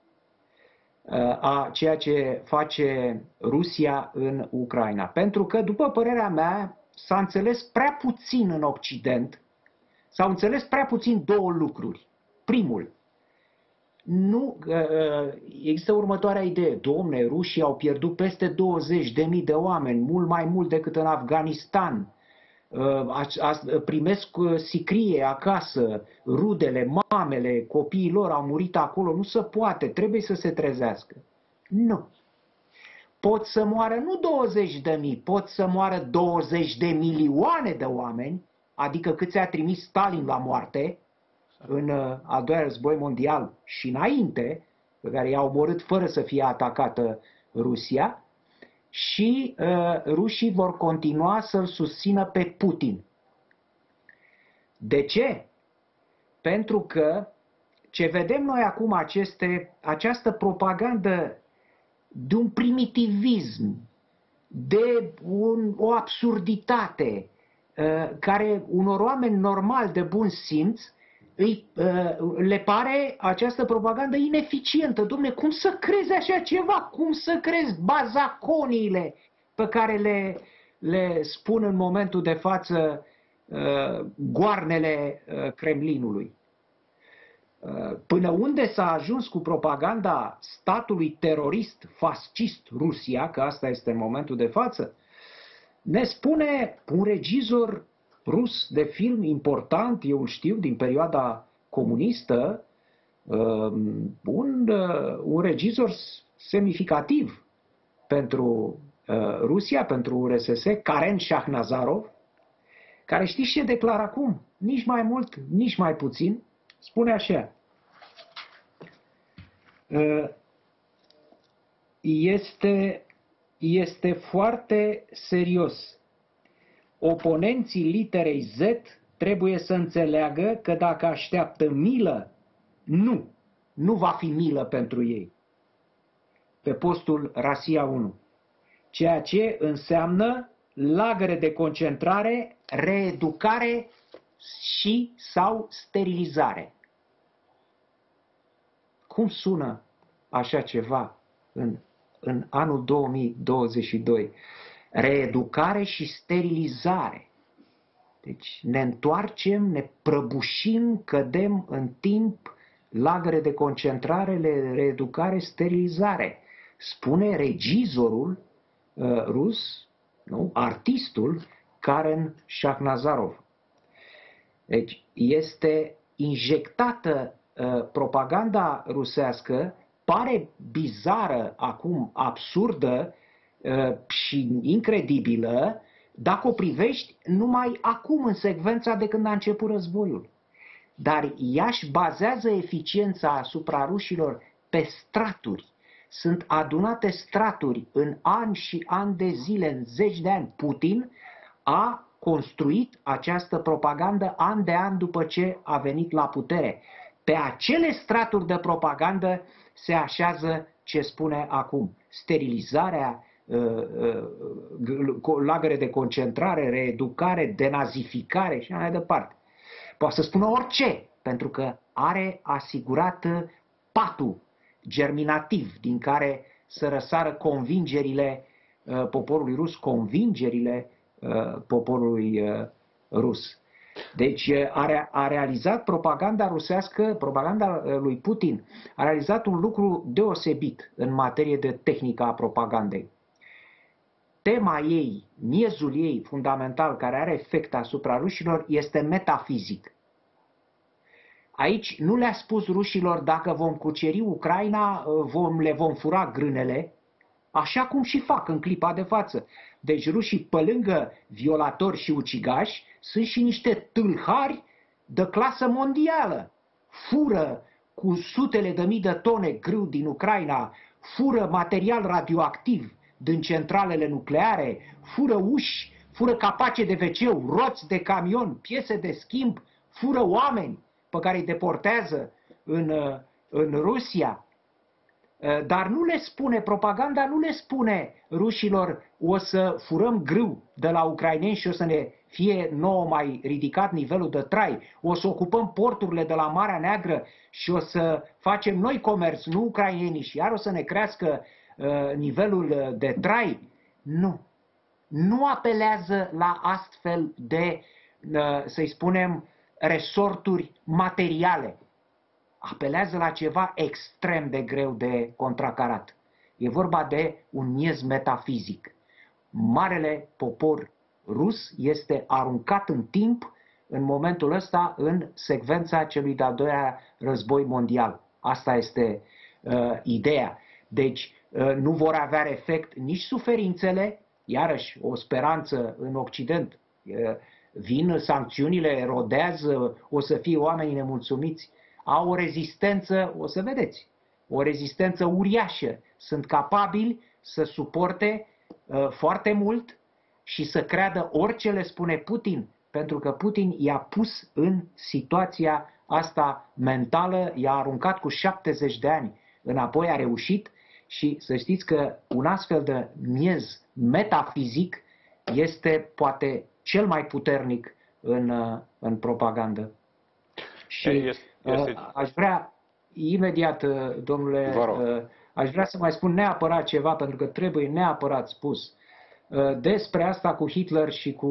a ceea ce face Rusia în Ucraina. Pentru că, după părerea mea, s-a înțeles prea puțin în Occident, s-au înțeles prea puțin două lucruri. Primul, nu există următoarea idee. Dom'le, rușii au pierdut peste douăzeci de mii de oameni, mult mai mult decât în Afganistan. Primesc sicrie acasă, rudele, mamele, copiii lor au murit acolo. Nu se poate, trebuie să se trezească. Nu. Pot să moară nu douăzeci de mii, pot să moară douăzeci de milioane de oameni, adică câți a trimis Stalin la moarte în al doilea război mondial și înainte, pe care i-a omorât fără să fie atacată Rusia, și uh, rușii vor continua să-l susțină pe Putin. De ce? Pentru că ce vedem noi acum, aceste, această propagandă de un primitivism, de un, o absurditate, uh, care unor oameni normali de bun simț îi, uh, le pare această propagandă ineficientă. Dom'le, cum să crezi așa ceva? Cum să crezi bazaconiile pe care le, le spun în momentul de față uh, goarnele uh, Kremlinului? Uh, până unde s-a ajuns cu propaganda statului terorist, fascist Rusia, că asta este în momentul de față, ne spune un regizor rus de film important, eu îl știu, din perioada comunistă, un, un regizor semnificativ pentru Rusia, pentru U R S S, Karen Shahnazarov, care știți ce declară acum? Nici mai mult, nici mai puțin, spune așa: este, este foarte serios. Oponenții literei Z trebuie să înțeleagă că dacă așteaptă milă, nu, nu va fi milă pentru ei. Pe postul Rasia unu. Ceea ce înseamnă lagăre de concentrare, reeducare și sau sterilizare. Cum sună așa ceva în, în anul două mii douăzeci și doi? Reeducare și sterilizare. Deci ne întoarcem, ne prăbușim, cădem în timp, lagăre de concentrare, reeducare, sterilizare. Spune regizorul uh, rus, nu? Artistul Karen Shahnazarov. Deci este injectată uh, propaganda rusească, pare bizară acum, absurdă, și incredibilă, dacă o privești numai acum, în secvența de când a început războiul. Dar ea își bazează eficiența asupra rușilor pe straturi. Sunt adunate straturi în ani și ani de zile, în zeci de ani. Putin a construit această propagandă an de an după ce a venit la putere. Pe acele straturi de propagandă se așează ce spune acum: sterilizarea, lagăre de concentrare, reeducare, denazificare și mai departe. Poate să spună orice, pentru că are asigurat patul germinativ din care să răsară convingerile poporului rus, convingerile poporului rus. Deci a, re a realizat propaganda rusească, propaganda lui Putin, a realizat un lucru deosebit în materie de tehnică a propagandei. Tema ei, miezul ei fundamental, care are efect asupra rușilor, este metafizic. Aici nu le-a spus rușilor: dacă vom cuceri Ucraina, vom, le vom fura grânele, așa cum și fac în clipa de față. Deci rușii, pe lângă violatori și ucigași, sunt și niște tâlhari de clasă mondială. Fură cu sutele de mii de tone grâu din Ucraina, fură material radioactiv din centralele nucleare, fură uși, fură capace de ve ce-uri, roți de camion, piese de schimb, fură oameni pe care îi deportează în, în Rusia. Dar nu le spune, propaganda nu le spune rușilor: o să furăm grâu de la ucraineni și o să ne fie nouă mai ridicat nivelul de trai, o să ocupăm porturile de la Marea Neagră și o să facem noi comerț, nu ucrainenii, și iar o să ne crească uh, nivelul de trai. Nu. Nu apelează la astfel de, uh, să-i spunem, resorturi materiale. Apelează la ceva extrem de greu de contracarat. E vorba de un miez metafizic. Marele popor rus este aruncat în timp în momentul ăsta în secvența celui de-al doilea război mondial. Asta este uh, ideea. Deci uh, nu vor avea efect nici suferințele, iarăși o speranță în Occident. Uh, vin sancțiunile, rodează, o să fie oamenii nemulțumiți. Au o rezistență, o să vedeți, o rezistență uriașă. Sunt capabili să suporte uh, foarte mult și să creadă orice le spune Putin, pentru că Putin i-a pus în situația asta mentală, i-a aruncat cu șaptezeci de ani înapoi, a reușit. Și să știți că un astfel de miez metafizic este poate cel mai puternic în, uh, în propagandă. Și este, este... Uh, aș vrea imediat, uh, domnule, uh, aș vrea să mai spun neapărat ceva, pentru că trebuie neapărat spus uh, despre asta cu Hitler și cu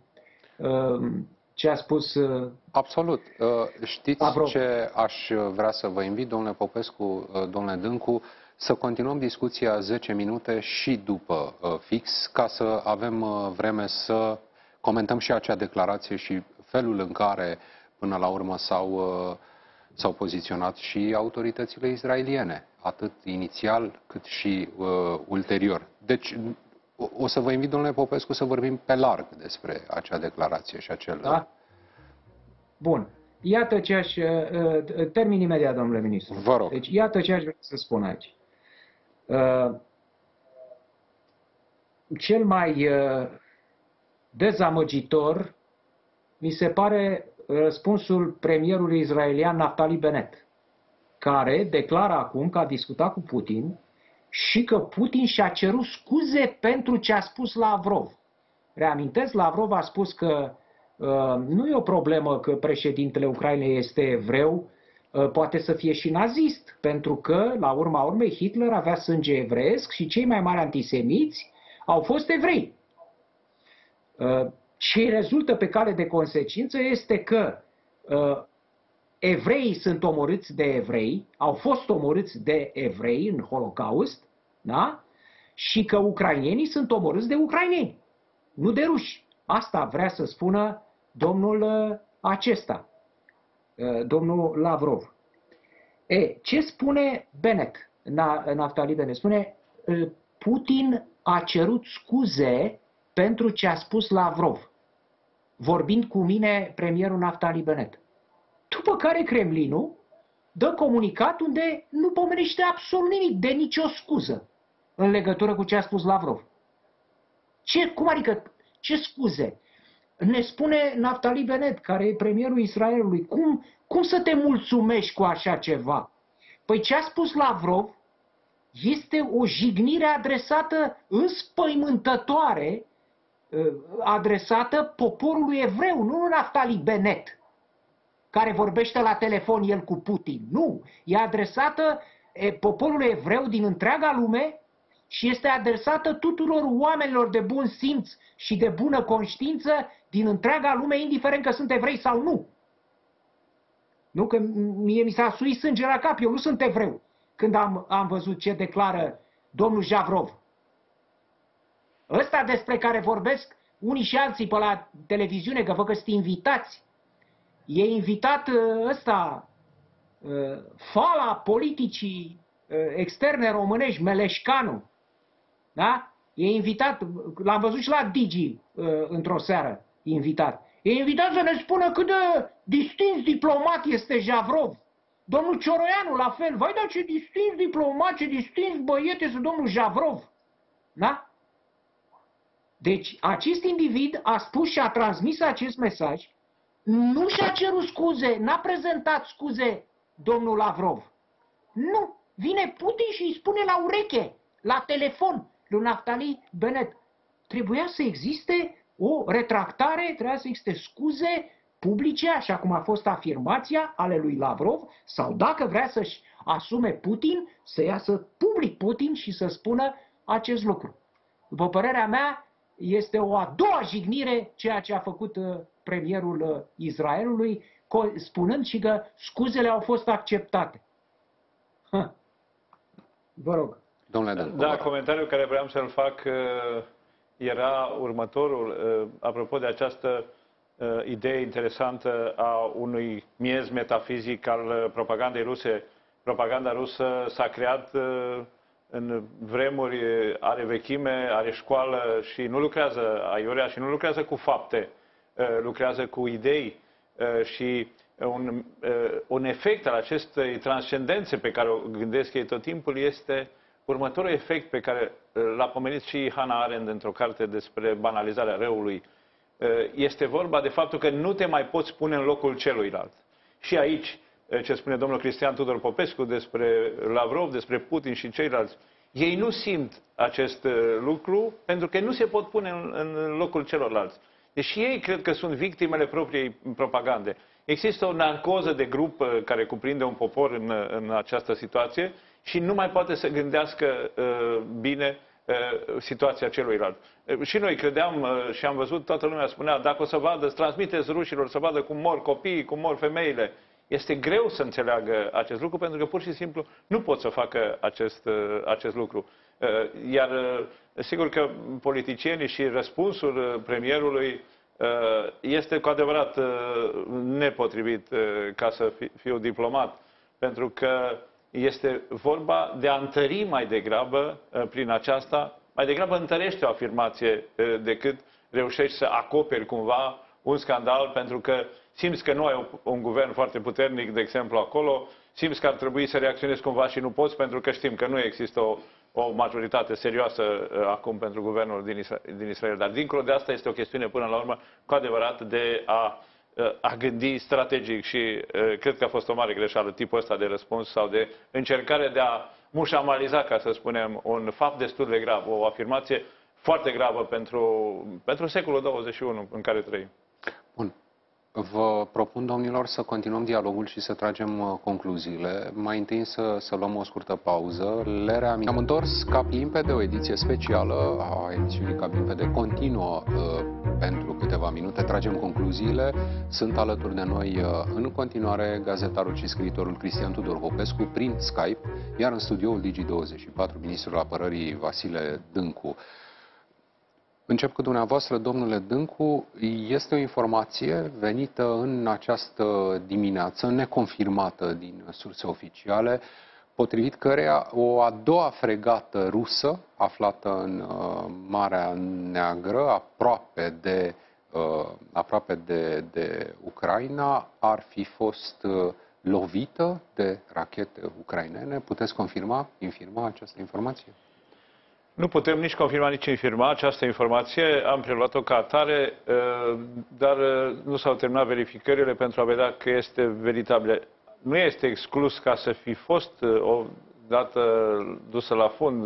uh, ce a spus uh, Absolut. Uh, știți Apropo. ce aș vrea să vă invit, domnule Popescu, uh, domnule Dâncu, să continuăm discuția zece minute și după uh, fix, ca să avem uh, vreme să comentăm și acea declarație și felul în care până la urmă s-au, uh, s-au poziționat și autoritățile israeliene, atât inițial cât și uh, ulterior. Deci o, o să vă invit, domnule Popescu, să vorbim pe larg despre acea declarație și acel... Da? Bun. Iată ce aș... Uh, termin imediat, domnule ministru. Vă rog. Deci iată ce aș vrea să spun aici. Uh, cel mai uh, dezamăgitor mi se pare răspunsul premierului israelian Naftali Bennett, care declară acum că a discutat cu Putin și că Putin și-a cerut scuze pentru ce a spus Lavrov. Reamintesc, Lavrov a spus că uh, nu e o problemă că președintele Ucrainei este evreu, uh, poate să fie și nazist, pentru că, la urma urmei, Hitler avea sânge evreiesc și cei mai mari antisemiți au fost evrei. Uh, Ce rezultă pe cale de consecință este că uh, evreii sunt omorâți de evrei, au fost omorâți de evrei în Holocaust, da? Și că ucrainenii sunt omorâți de ucraineni, nu de ruși. Asta vrea să spună domnul uh, acesta, uh, domnul Lavrov. E, ce spune Bennett, Naftali Bennett? Spune, uh, Putin a cerut scuze pentru ce a spus Lavrov, vorbind cu mine premierul Naftali Bennett. După care Kremlinul dă comunicat unde nu pomenește absolut nimic, de nicio scuză în legătură cu ce a spus Lavrov. Ce, cum adică, ce scuze? Ne spune Naftali Bennett, care e premierul Israelului, cum, cum să te mulțumești cu așa ceva? Păi ce a spus Lavrov este o jignire adresată înspăimântătoare, adresată poporului evreu, nu Naftali Bennett, care vorbește la telefon el cu Putin. Nu, e adresată poporului evreu din întreaga lume, și este adresată tuturor oamenilor de bun simț și de bună conștiință din întreaga lume, indiferent că sunt evrei sau nu. Nu că mie mi s-a suit sânge la cap, eu nu sunt evreu, când am, am văzut ce declară domnul Javrov. Ăsta despre care vorbesc unii și alții pe la televiziune, că vă că sunt invitați. E invitat ăsta, fala politicii externe românești, Meleșcanu. Da? E invitat, l-am văzut și la Digi într-o seară, invitat. E invitat să ne spună cât de distins diplomat este Javrov. Domnul Cioroianu la fel. Vai, dar ce distins diplomat, ce distins băiet este domnul Javrov. Da? Deci, acest individ a spus și a transmis acest mesaj, nu și-a cerut scuze, n-a prezentat scuze domnul Lavrov. Nu. Vine Putin și îi spune la ureche, la telefon, lui Naftali Bennett. Trebuia să existe o retractare, trebuia să existe scuze publice, așa cum a fost afirmația ale lui Lavrov, sau dacă vrea să-și asume Putin, să iasă public Putin și să spună acest lucru. După părerea mea, este o a doua jignire ceea ce a făcut premierul Israelului, spunând și că scuzele au fost acceptate. Ha. Vă rog. Domnule Dan, da, comentariul care vreau să-l fac era următorul, apropo de această idee interesantă a unui miez metafizic al propagandei ruse. Propaganda rusă s-a creat în vremuri, are vechime, are școală și nu lucrează aiurea și nu lucrează cu fapte, lucrează cu idei și un, un efect al acestei transcendențe pe care o gândesc ei tot timpul este următorul efect pe care l-a pomenit și Hannah Arendt într-o carte despre banalizarea răului. Este vorba de faptul că nu te mai poți pune în locul celuilalt. Și aici, ce spune domnul Cristian Tudor Popescu despre Lavrov, despre Putin și ceilalți, ei nu simt acest lucru pentru că nu se pot pune în, în locul celorlalți. Deși ei cred că sunt victimele propriei propagande. Există o narcoză de grup care cuprinde un popor în, în această situație și nu mai poate să gândească uh, bine uh, situația celuilalt. Uh, și noi credeam uh, și am văzut, toată lumea spunea, dacă o să vadă, transmiteți rușilor să vadă cum mor copiii, cum mor femeile. Este greu să înțeleagă acest lucru pentru că pur și simplu nu pot să facă acest, uh, acest lucru. Uh, iar uh, sigur că politicienii și răspunsul premierului uh, este cu adevărat uh, nepotrivit uh, ca să fi, fiu diplomat, pentru că este vorba de a întări mai degrabă, prin aceasta, mai degrabă întărește o afirmație decât reușești să acoperi cumva un scandal, pentru că simți că nu ai un guvern foarte puternic, de exemplu, acolo, simți că ar trebui să reacționezi cumva și nu poți, pentru că știm că nu există o, o majoritate serioasă acum pentru guvernul din, Isra din Israel. Dar dincolo de asta este o chestiune, până la urmă, cu adevărat, de a a gândi strategic și uh, cred că a fost o mare greșeală tipul ăsta de răspuns sau de încercare de a mușamaliza, ca să spunem, un fapt destul de grav, o afirmație foarte gravă pentru, pentru secolul douăzeci și unu în care trăim. Bun. Vă propun, domnilor, să continuăm dialogul și să tragem concluziile. Mai întâi să, să luăm o scurtă pauză. Le reamintesc. Am întors Cap Limpede, o ediție specială a emisiunii Cap Limpede. Continuă uh, pentru câteva minute. Tragem concluziile. Sunt alături de noi uh, în continuare gazetarul și scriitorul Cristian Tudor Popescu prin Skype, iar în studioul Digi douăzeci și patru, ministrul apărării Vasile Dâncu. Încep cu dumneavoastră, domnule Dâncu. Este o informație venită în această dimineață, neconfirmată din surse oficiale, potrivit căreia o a doua fregată rusă, aflată în uh, Marea Neagră, aproape de, uh, aproape de, de Ucraina, ar fi fost uh, lovită de rachete ucrainene. Puteți confirma, infirma această informație? Nu putem nici confirma, nici infirma această informație. Am preluat-o ca atare, dar nu s-au terminat verificările pentru a vedea că este veritabilă. Nu este exclus ca să fi fost o dată dusă la fund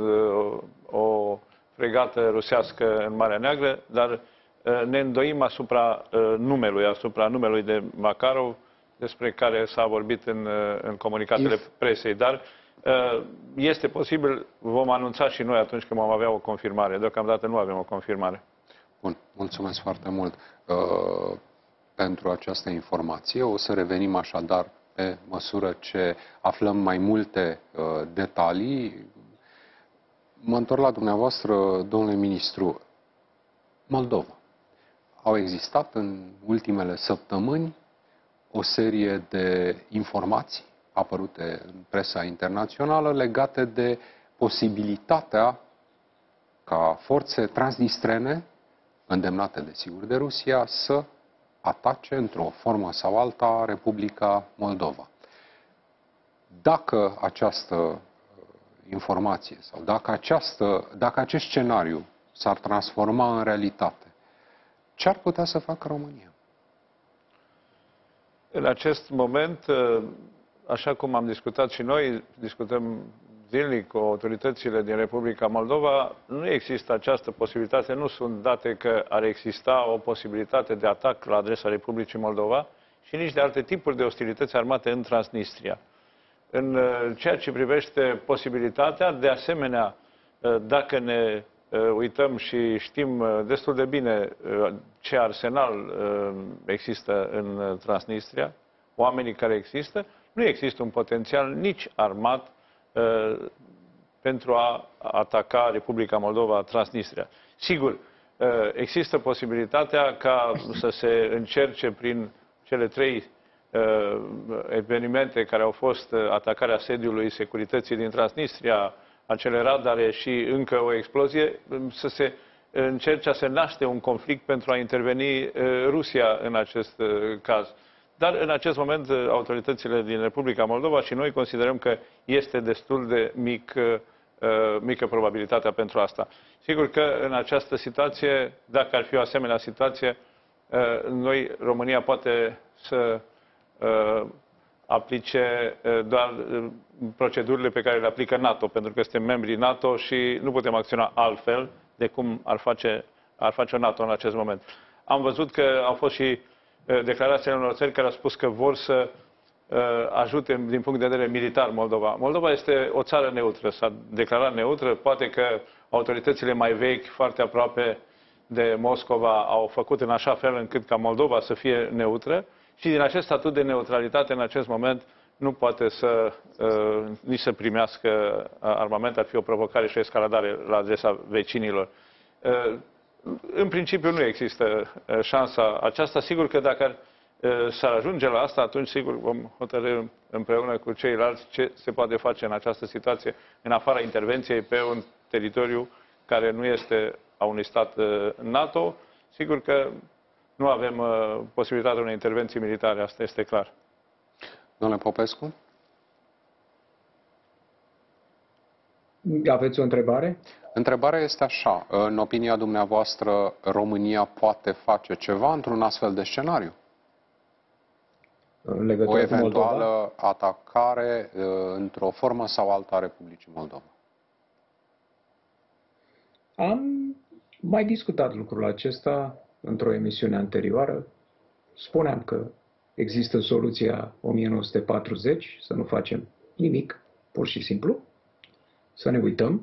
o fregată rusească în Marea Neagră, dar ne îndoim asupra numelui, asupra numelui de Makarov, despre care s-a vorbit în, în comunicatele presei. Dar Este posibil, vom anunța și noi atunci când vom avea o confirmare. Deocamdată nu avem o confirmare. Bun, mulțumesc foarte mult uh, pentru această informație. O să revenim așadar pe măsură ce aflăm mai multe uh, detalii. Mă întorc la dumneavoastră, domnule ministru. Moldova. Au existat în ultimele săptămâni o serie de informații apărute în presa internațională legate de posibilitatea ca forțe transnistrene, îndemnate desigur de Rusia, să atace într-o formă sau alta Republica Moldova. Dacă această informație sau dacă, această, dacă acest scenariu s-ar transforma în realitate, ce ar putea să facă România? În acest moment, așa cum am discutat și noi, discutăm zilnic cu autoritățile din Republica Moldova, nu există această posibilitate, nu sunt date că ar exista o posibilitate de atac la adresa Republicii Moldova și nici de alte tipuri de ostilități armate în Transnistria. În ceea ce privește posibilitatea, de asemenea, dacă ne uităm și știm destul de bine ce arsenal există în Transnistria, oamenii care există, nu există un potențial nici armat pentru a ataca Republica Moldova, Transnistria. Sigur, există posibilitatea ca să se încerce prin cele trei evenimente care au fost atacarea sediului securității din Transnistria, acele radare și încă o explozie, să se încerce a se naște un conflict pentru a interveni Rusia în acest caz. Dar în acest moment autoritățile din Republica Moldova și noi considerăm că este destul de mic, mică probabilitatea pentru asta. Sigur că în această situație, dacă ar fi o asemenea situație, noi, România, poate să aplice doar procedurile pe care le aplică NATO, pentru că suntem membri NATO și nu putem acționa altfel de cum ar face, ar face NATO în acest moment. Am văzut că au fost și declarațiile unor țări care au spus că vor să ajute din punct de vedere militar Moldova. Moldova este o țară neutră, s-a declarat neutră, poate că autoritățile mai vechi, foarte aproape de Moscova, au făcut în așa fel încât ca Moldova să fie neutră și din acest statut de neutralitate în acest moment nu poate să uh, nici să primească armament, ar fi o provocare și o escaladare la adresa vecinilor. Uh, în principiu nu există uh, șansa aceasta. Sigur că dacă uh, s-ar ajunge la asta, atunci sigur vom hotărî împreună cu ceilalți ce se poate face în această situație, în afara intervenției pe un teritoriu care nu este a unui stat uh, NATO. Sigur că nu avem uh, posibilitatea unei intervenții militare, asta este clar. Domnule Popescu? Aveți o întrebare? Întrebarea este așa. În opinia dumneavoastră, România poate face ceva într-un astfel de scenariu? În legătură o eventuală cu Moldova? atacare într-o formă sau alta a Republicii Moldova? Am mai discutat lucrul acesta într-o emisiune anterioară. Spuneam că există soluția o mie nouă sute patruzeci, să nu facem nimic, pur și simplu, să ne uităm.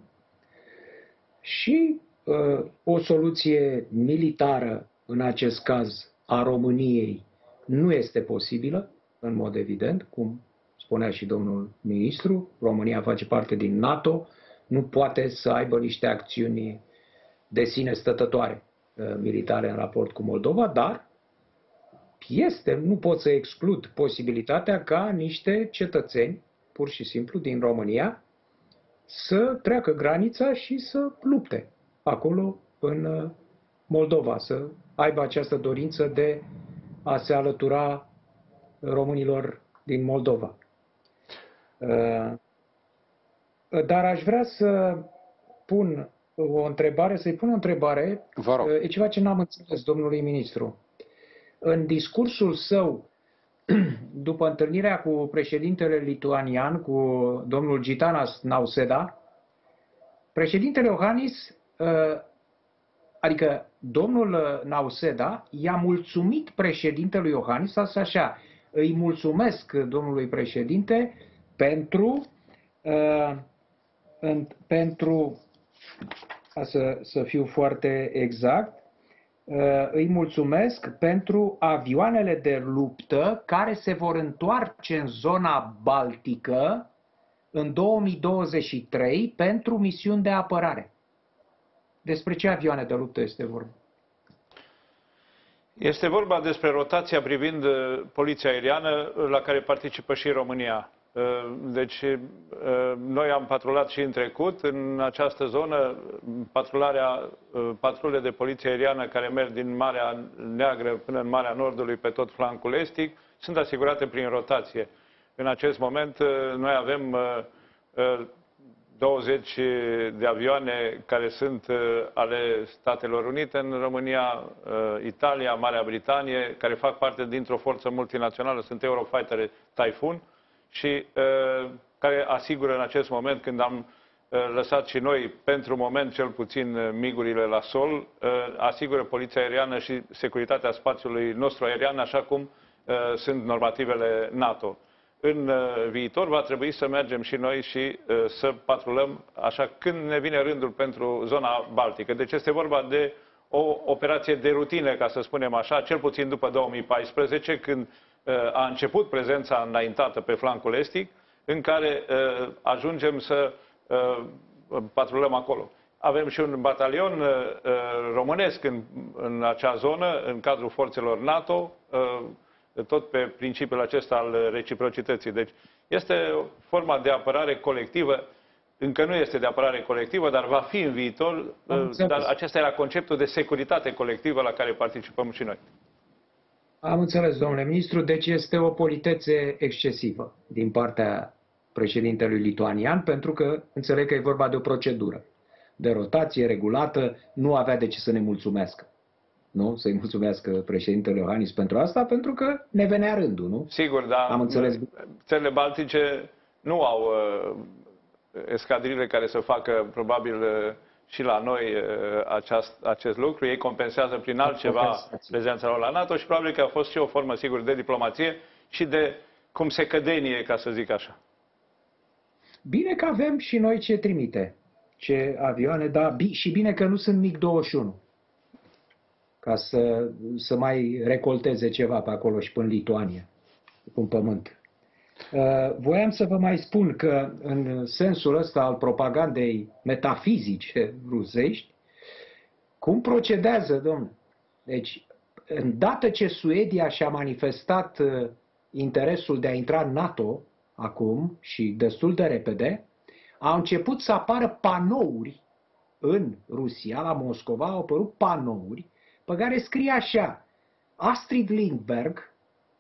Și uh, o soluție militară, în acest caz a României, nu este posibilă, în mod evident, cum spunea și domnul ministru. România face parte din NATO, nu poate să aibă niște acțiuni de sine stătătoare uh, militare în raport cu Moldova, dar este, nu pot să exclud posibilitatea ca niște cetățeni, pur și simplu, din România, să treacă granița și să lupte acolo în Moldova, să aibă această dorință de a se alătura românilor din Moldova. Dar aș vrea să pun o întrebare, să-i pun o întrebare. Vă rog. E ceva ce n-am înțeles, domnului ministru. În discursul său, după întâlnirea cu președintele lituanian, cu domnul Gitanas Nauseda, președintele Iohannis, adică domnul Nauseda, i-a mulțumit președintelui Iohannis, asta așa, îi mulțumesc domnului președinte pentru uh, în, pentru, ca să, să fiu foarte exact, uh, îi mulțumesc pentru avioanele de luptă care se vor întoarce în zona Baltică în două mii douăzeci și trei pentru misiuni de apărare. Despre ce avioane de luptă este vorba? Este vorba despre rotația privind poliția aeriană la care participă și România. Deci, noi am patrulat și în trecut în această zonă, patrularea, patrule de poliție aeriană care merg din Marea Neagră până în Marea Nordului pe tot flancul estic, sunt asigurate prin rotație. În acest moment, noi avem douăzeci de avioane care sunt ale Statelor Unite în România, Italia, Marea Britanie, care fac parte dintr-o forță multinațională, sunt Eurofighter Typhoon, și care asigură în acest moment, când am lăsat și noi, pentru moment cel puțin, migurile la sol, asigură poliția aeriană și securitatea spațiului nostru aerian, așa cum sunt normativele NATO. În viitor va trebui să mergem și noi și să patrulăm așa când ne vine rândul pentru zona Baltică. Deci este vorba de o operație de rutină, ca să spunem așa, cel puțin după două mii paisprezece, când a început prezența înaintată pe flancul estic, în care ajungem să patrulăm acolo. Avem și un batalion românesc în, în acea zonă, în cadrul forțelor NATO, tot pe principiul acesta al reciprocității. Deci este o formă de apărare colectivă, încă nu este de apărare colectivă, dar va fi în viitor, dar acesta era conceptul de securitate colectivă la care participăm și noi. Am înțeles, domnule ministru, deci este o politețe excesivă din partea președintelui lituanian, pentru că înțeleg că e vorba de o procedură de rotație regulată, nu avea de ce să ne mulțumească. Nu? Să-i mulțumească președintele Iohannis pentru asta, pentru că ne venea rândul, nu? Sigur, dar am înțeles. Țările Baltice nu au uh, escadrile care să facă probabil uh, și la noi uh, aceast, acest lucru. Ei compensează prin altceva prezența lor la NATO și probabil că a fost și o formă, sigur, de diplomație și de cum se cădenie, ca să zic așa. Bine că avem și noi ce trimite, ce avioane, dar și bine că nu sunt MiG douăzeci și unu. Ca să, să mai recolteze ceva pe acolo și până în Lituania, în pământ. Uh, voiam să vă mai spun că în sensul ăsta al propagandei metafizice rusești, cum procedează, domnule? Deci, îndată ce Suedia și-a manifestat uh, interesul de a intra în NATO, acum și destul de repede, au început să apară panouri în Rusia, la Moscova, au apărut panouri pe care scrie așa: Astrid Lindberg,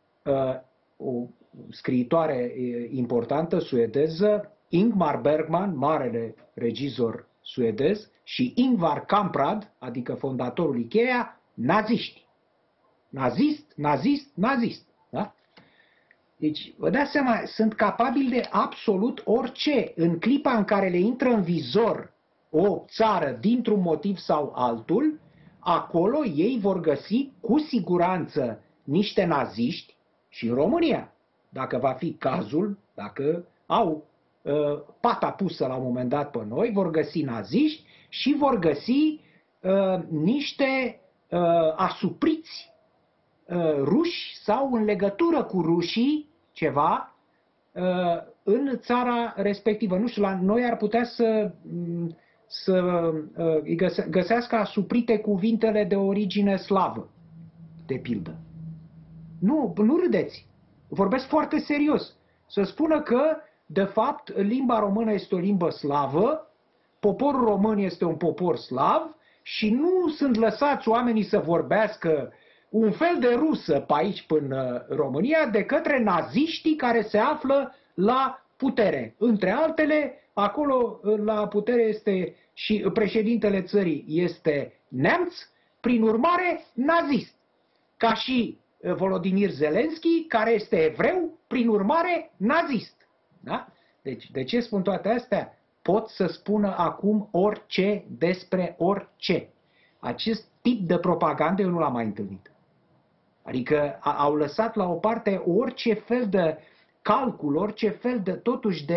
o scriitoare importantă suedeză, Ingmar Bergman, marele regizor suedez, și Ingvar Kamprad, adică fondatorul Ikea, naziști. Nazist, nazist, nazist. Da? Deci, vă dați seama, sunt capabili de absolut orice. În clipa în care le intră în vizor o țară dintr-un motiv sau altul, acolo ei vor găsi cu siguranță niște naziști și în România, dacă va fi cazul, dacă au uh, pata pusă la un moment dat pe noi, vor găsi naziști și vor găsi uh, niște uh, asupriți uh, ruși sau în legătură cu rușii ceva uh, în țara respectivă. Nu știu, la noi ar putea să... Um, să uh, găsească asuprite cuvintele de origine slavă, de pildă. Nu, nu râdeți. Vorbesc foarte serios. Să spună că, de fapt, limba română este o limbă slavă, poporul român este un popor slav și nu sunt lăsați oamenii să vorbească un fel de rusă pe aici până România de către naziștii care se află la putere. Între altele, acolo la putere este și președintele țării este neamț, prin urmare nazist. Ca și Volodymyr Zelensky, care este evreu, prin urmare nazist. Da? Deci, de ce spun toate astea? Pot să spună acum orice despre orice. Acest tip de propagandă eu nu l-am mai întâlnit. Adică au lăsat la o parte orice fel de calcul, orice fel de, totuși, de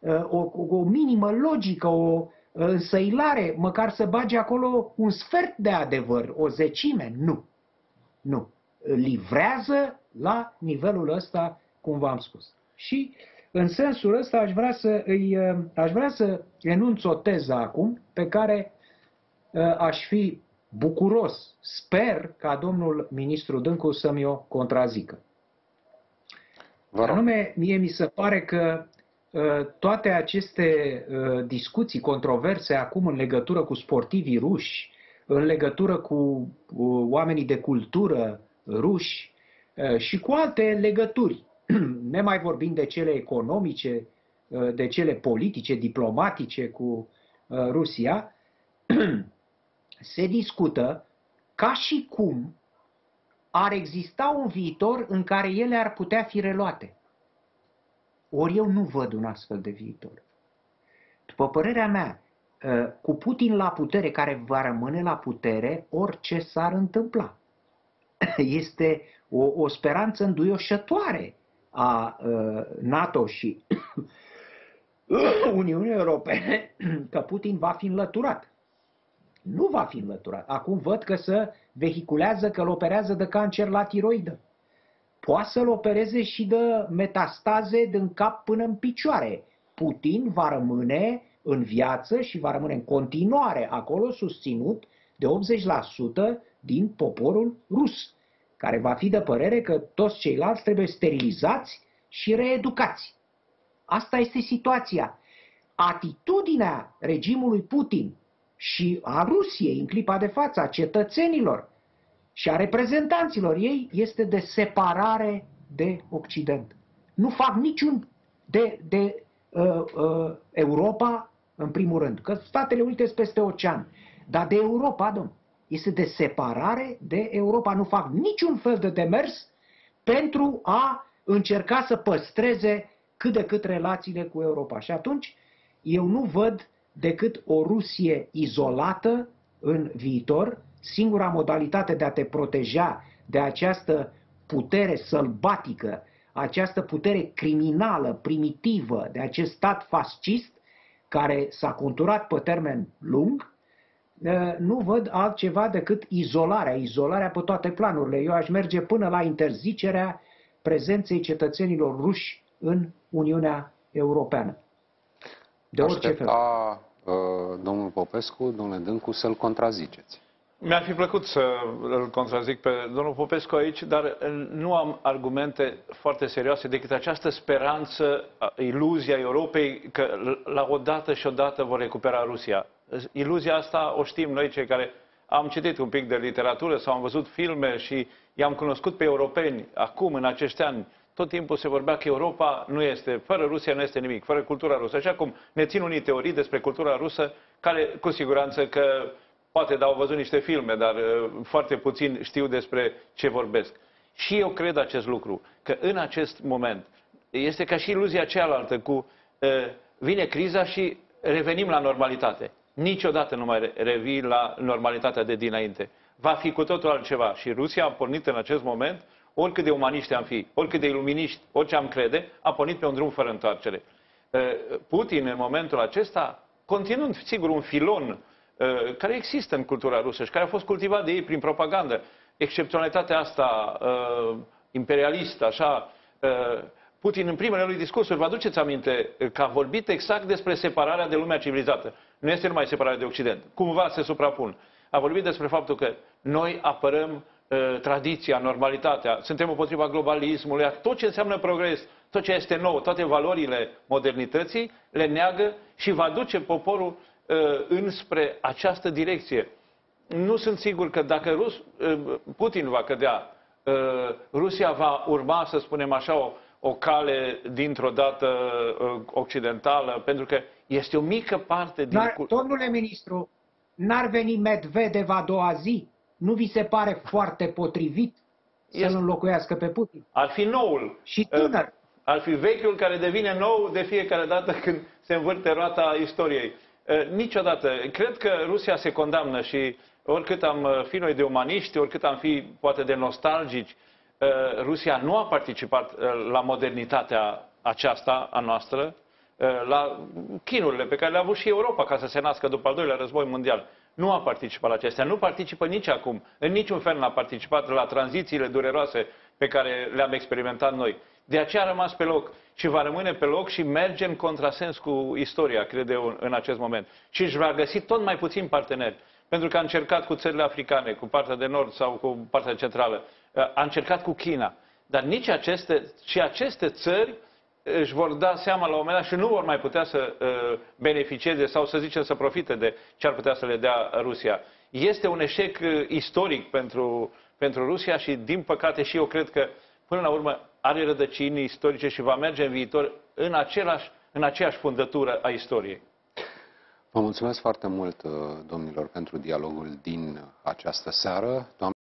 o, o, o minimă logică, o însăilare, măcar să bage acolo un sfert de adevăr, o zecime. Nu. Nu. Livrează la nivelul ăsta, cum v-am spus. Și în sensul ăsta aș vrea să îi, aș vrea să enunț o teză acum pe care aș fi bucuros, sper ca domnul ministru Dâncu să-mi o contrazică. Anume, mie mi se pare că toate aceste discuții, controverse acum în legătură cu sportivii ruși, în legătură cu oamenii de cultură ruși și cu alte legături, nemai vorbind de cele economice, de cele politice, diplomatice cu Rusia, se discută ca și cum ar exista un viitor în care ele ar putea fi reluate. Ori eu nu văd un astfel de viitor. După părerea mea, cu Putin la putere, care va rămâne la putere, orice s-ar întâmpla. Este o, o speranță înduioșătoare a NATO și Uniunii Europene că Putin va fi înlăturat. Nu va fi înlăturat. Acum văd că se vehiculează că îl operează de cancer la tiroidă. Poate să-l opereze și de metastaze din cap până în picioare. Putin va rămâne în viață și va rămâne în continuare acolo susținut de optzeci la sută din poporul rus, care va fi de părere că toți ceilalți trebuie sterilizați și reeducați. Asta este situația. Atitudinea regimului Putin și a Rusiei în clipa de față, a cetățenilor și a reprezentanților ei, este de separare de Occident. Nu fac niciun de, de uh, uh, Europa, în primul rând, că Statele Unite sunt peste ocean, dar de Europa, domn, este de separare de Europa. Nu fac niciun fel de demers pentru a încerca să păstreze cât de cât relațiile cu Europa. Și atunci eu nu văd decât o Rusie izolată în viitor. Singura modalitate de a te proteja de această putere sălbatică, această putere criminală, primitivă, de acest stat fascist care s-a conturat pe termen lung, nu văd altceva decât izolarea, izolarea pe toate planurile. Eu aș merge până la interzicerea prezenței cetățenilor ruși în Uniunea Europeană. De orice fel. Aștepta, domnul Popescu, domnule Dâncu, să-l contraziceți. Mi-ar fi plăcut să îl contrazic pe domnul Popescu aici, dar nu am argumente foarte serioase decât această speranță, iluzia Europei că la o dată și o dată vor recupera Rusia. Iluzia asta o știm noi, cei care am citit un pic de literatură sau am văzut filme și i-am cunoscut pe europeni acum, în acești ani. Tot timpul se vorbea că Europa nu este, fără Rusia nu este nimic, fără cultura rusă. Așa cum ne țin unii teorii despre cultura rusă, care cu siguranță că poate au văzut niște filme, dar uh, foarte puțin știu despre ce vorbesc. Și eu cred acest lucru, că în acest moment este ca și iluzia cealaltă cu uh, vine criza și revenim la normalitate. Niciodată nu mai revii la normalitatea de dinainte. Va fi cu totul altceva. Și Rusia a pornit în acest moment, oricât de umaniști am fi, oricât de iluminiști, orice am crede, a pornit pe un drum fără întoarcere. Uh, Putin, în momentul acesta, continuând, sigur, un filon care există în cultura rusă și care a fost cultivat de ei prin propagandă. Excepționalitatea asta uh, imperialistă, așa, uh, Putin în primele lui discursuri, vă aduceți aminte că a vorbit exact despre separarea de lumea civilizată. Nu este numai separarea de Occident. Cumva se suprapun. A vorbit despre faptul că noi apărăm uh, tradiția, normalitatea, suntem împotriva globalismului, tot ce înseamnă progres, tot ce este nou, toate valorile modernității, le neagă și va duce poporul înspre această direcție. Nu sunt sigur că dacă Rus, Putin va cădea, Rusia va urma, să spunem așa, o, o cale dintr-o dată occidentală, pentru că este o mică parte din... Dar, domnule ministru, n-ar veni Medvedev a doua zi? Nu vi se pare foarte potrivit să-l este... înlocuiască pe Putin? Ar fi noul. Și tânăr. Ar fi vechiul care devine nou de fiecare dată când se învârte roata istoriei. Niciodată. Cred că Rusia se condamnă și oricât am fi noi de umaniști, oricât am fi poate de nostalgici, Rusia nu a participat la modernitatea aceasta a noastră. la chinurile pe care le-a avut și Europa ca să se nască după al doilea război mondial. Nu a participat la acestea, nu participă nici acum. În niciun fel n-a participat la tranzițiile dureroase pe care le-am experimentat noi. De aceea a rămas pe loc și va rămâne pe loc și merge în contrasens cu istoria, cred eu, în acest moment. Și își va găsi tot mai puțini parteneri. Pentru că a încercat cu țările africane, cu partea de nord sau cu partea centrală. A încercat cu China. Dar nici aceste, și aceste țări își vor da seama la un moment dat și nu vor mai putea să uh, beneficieze sau să zicem să profite de ce ar putea să le dea Rusia. Este un eșec uh, istoric pentru, pentru Rusia și din păcate și eu cred că până la urmă are rădăcini istorice și va merge în viitor în, același, în aceeași fundătură a istoriei. Vă mulțumesc foarte mult, domnilor, pentru dialogul din această seară. Doamne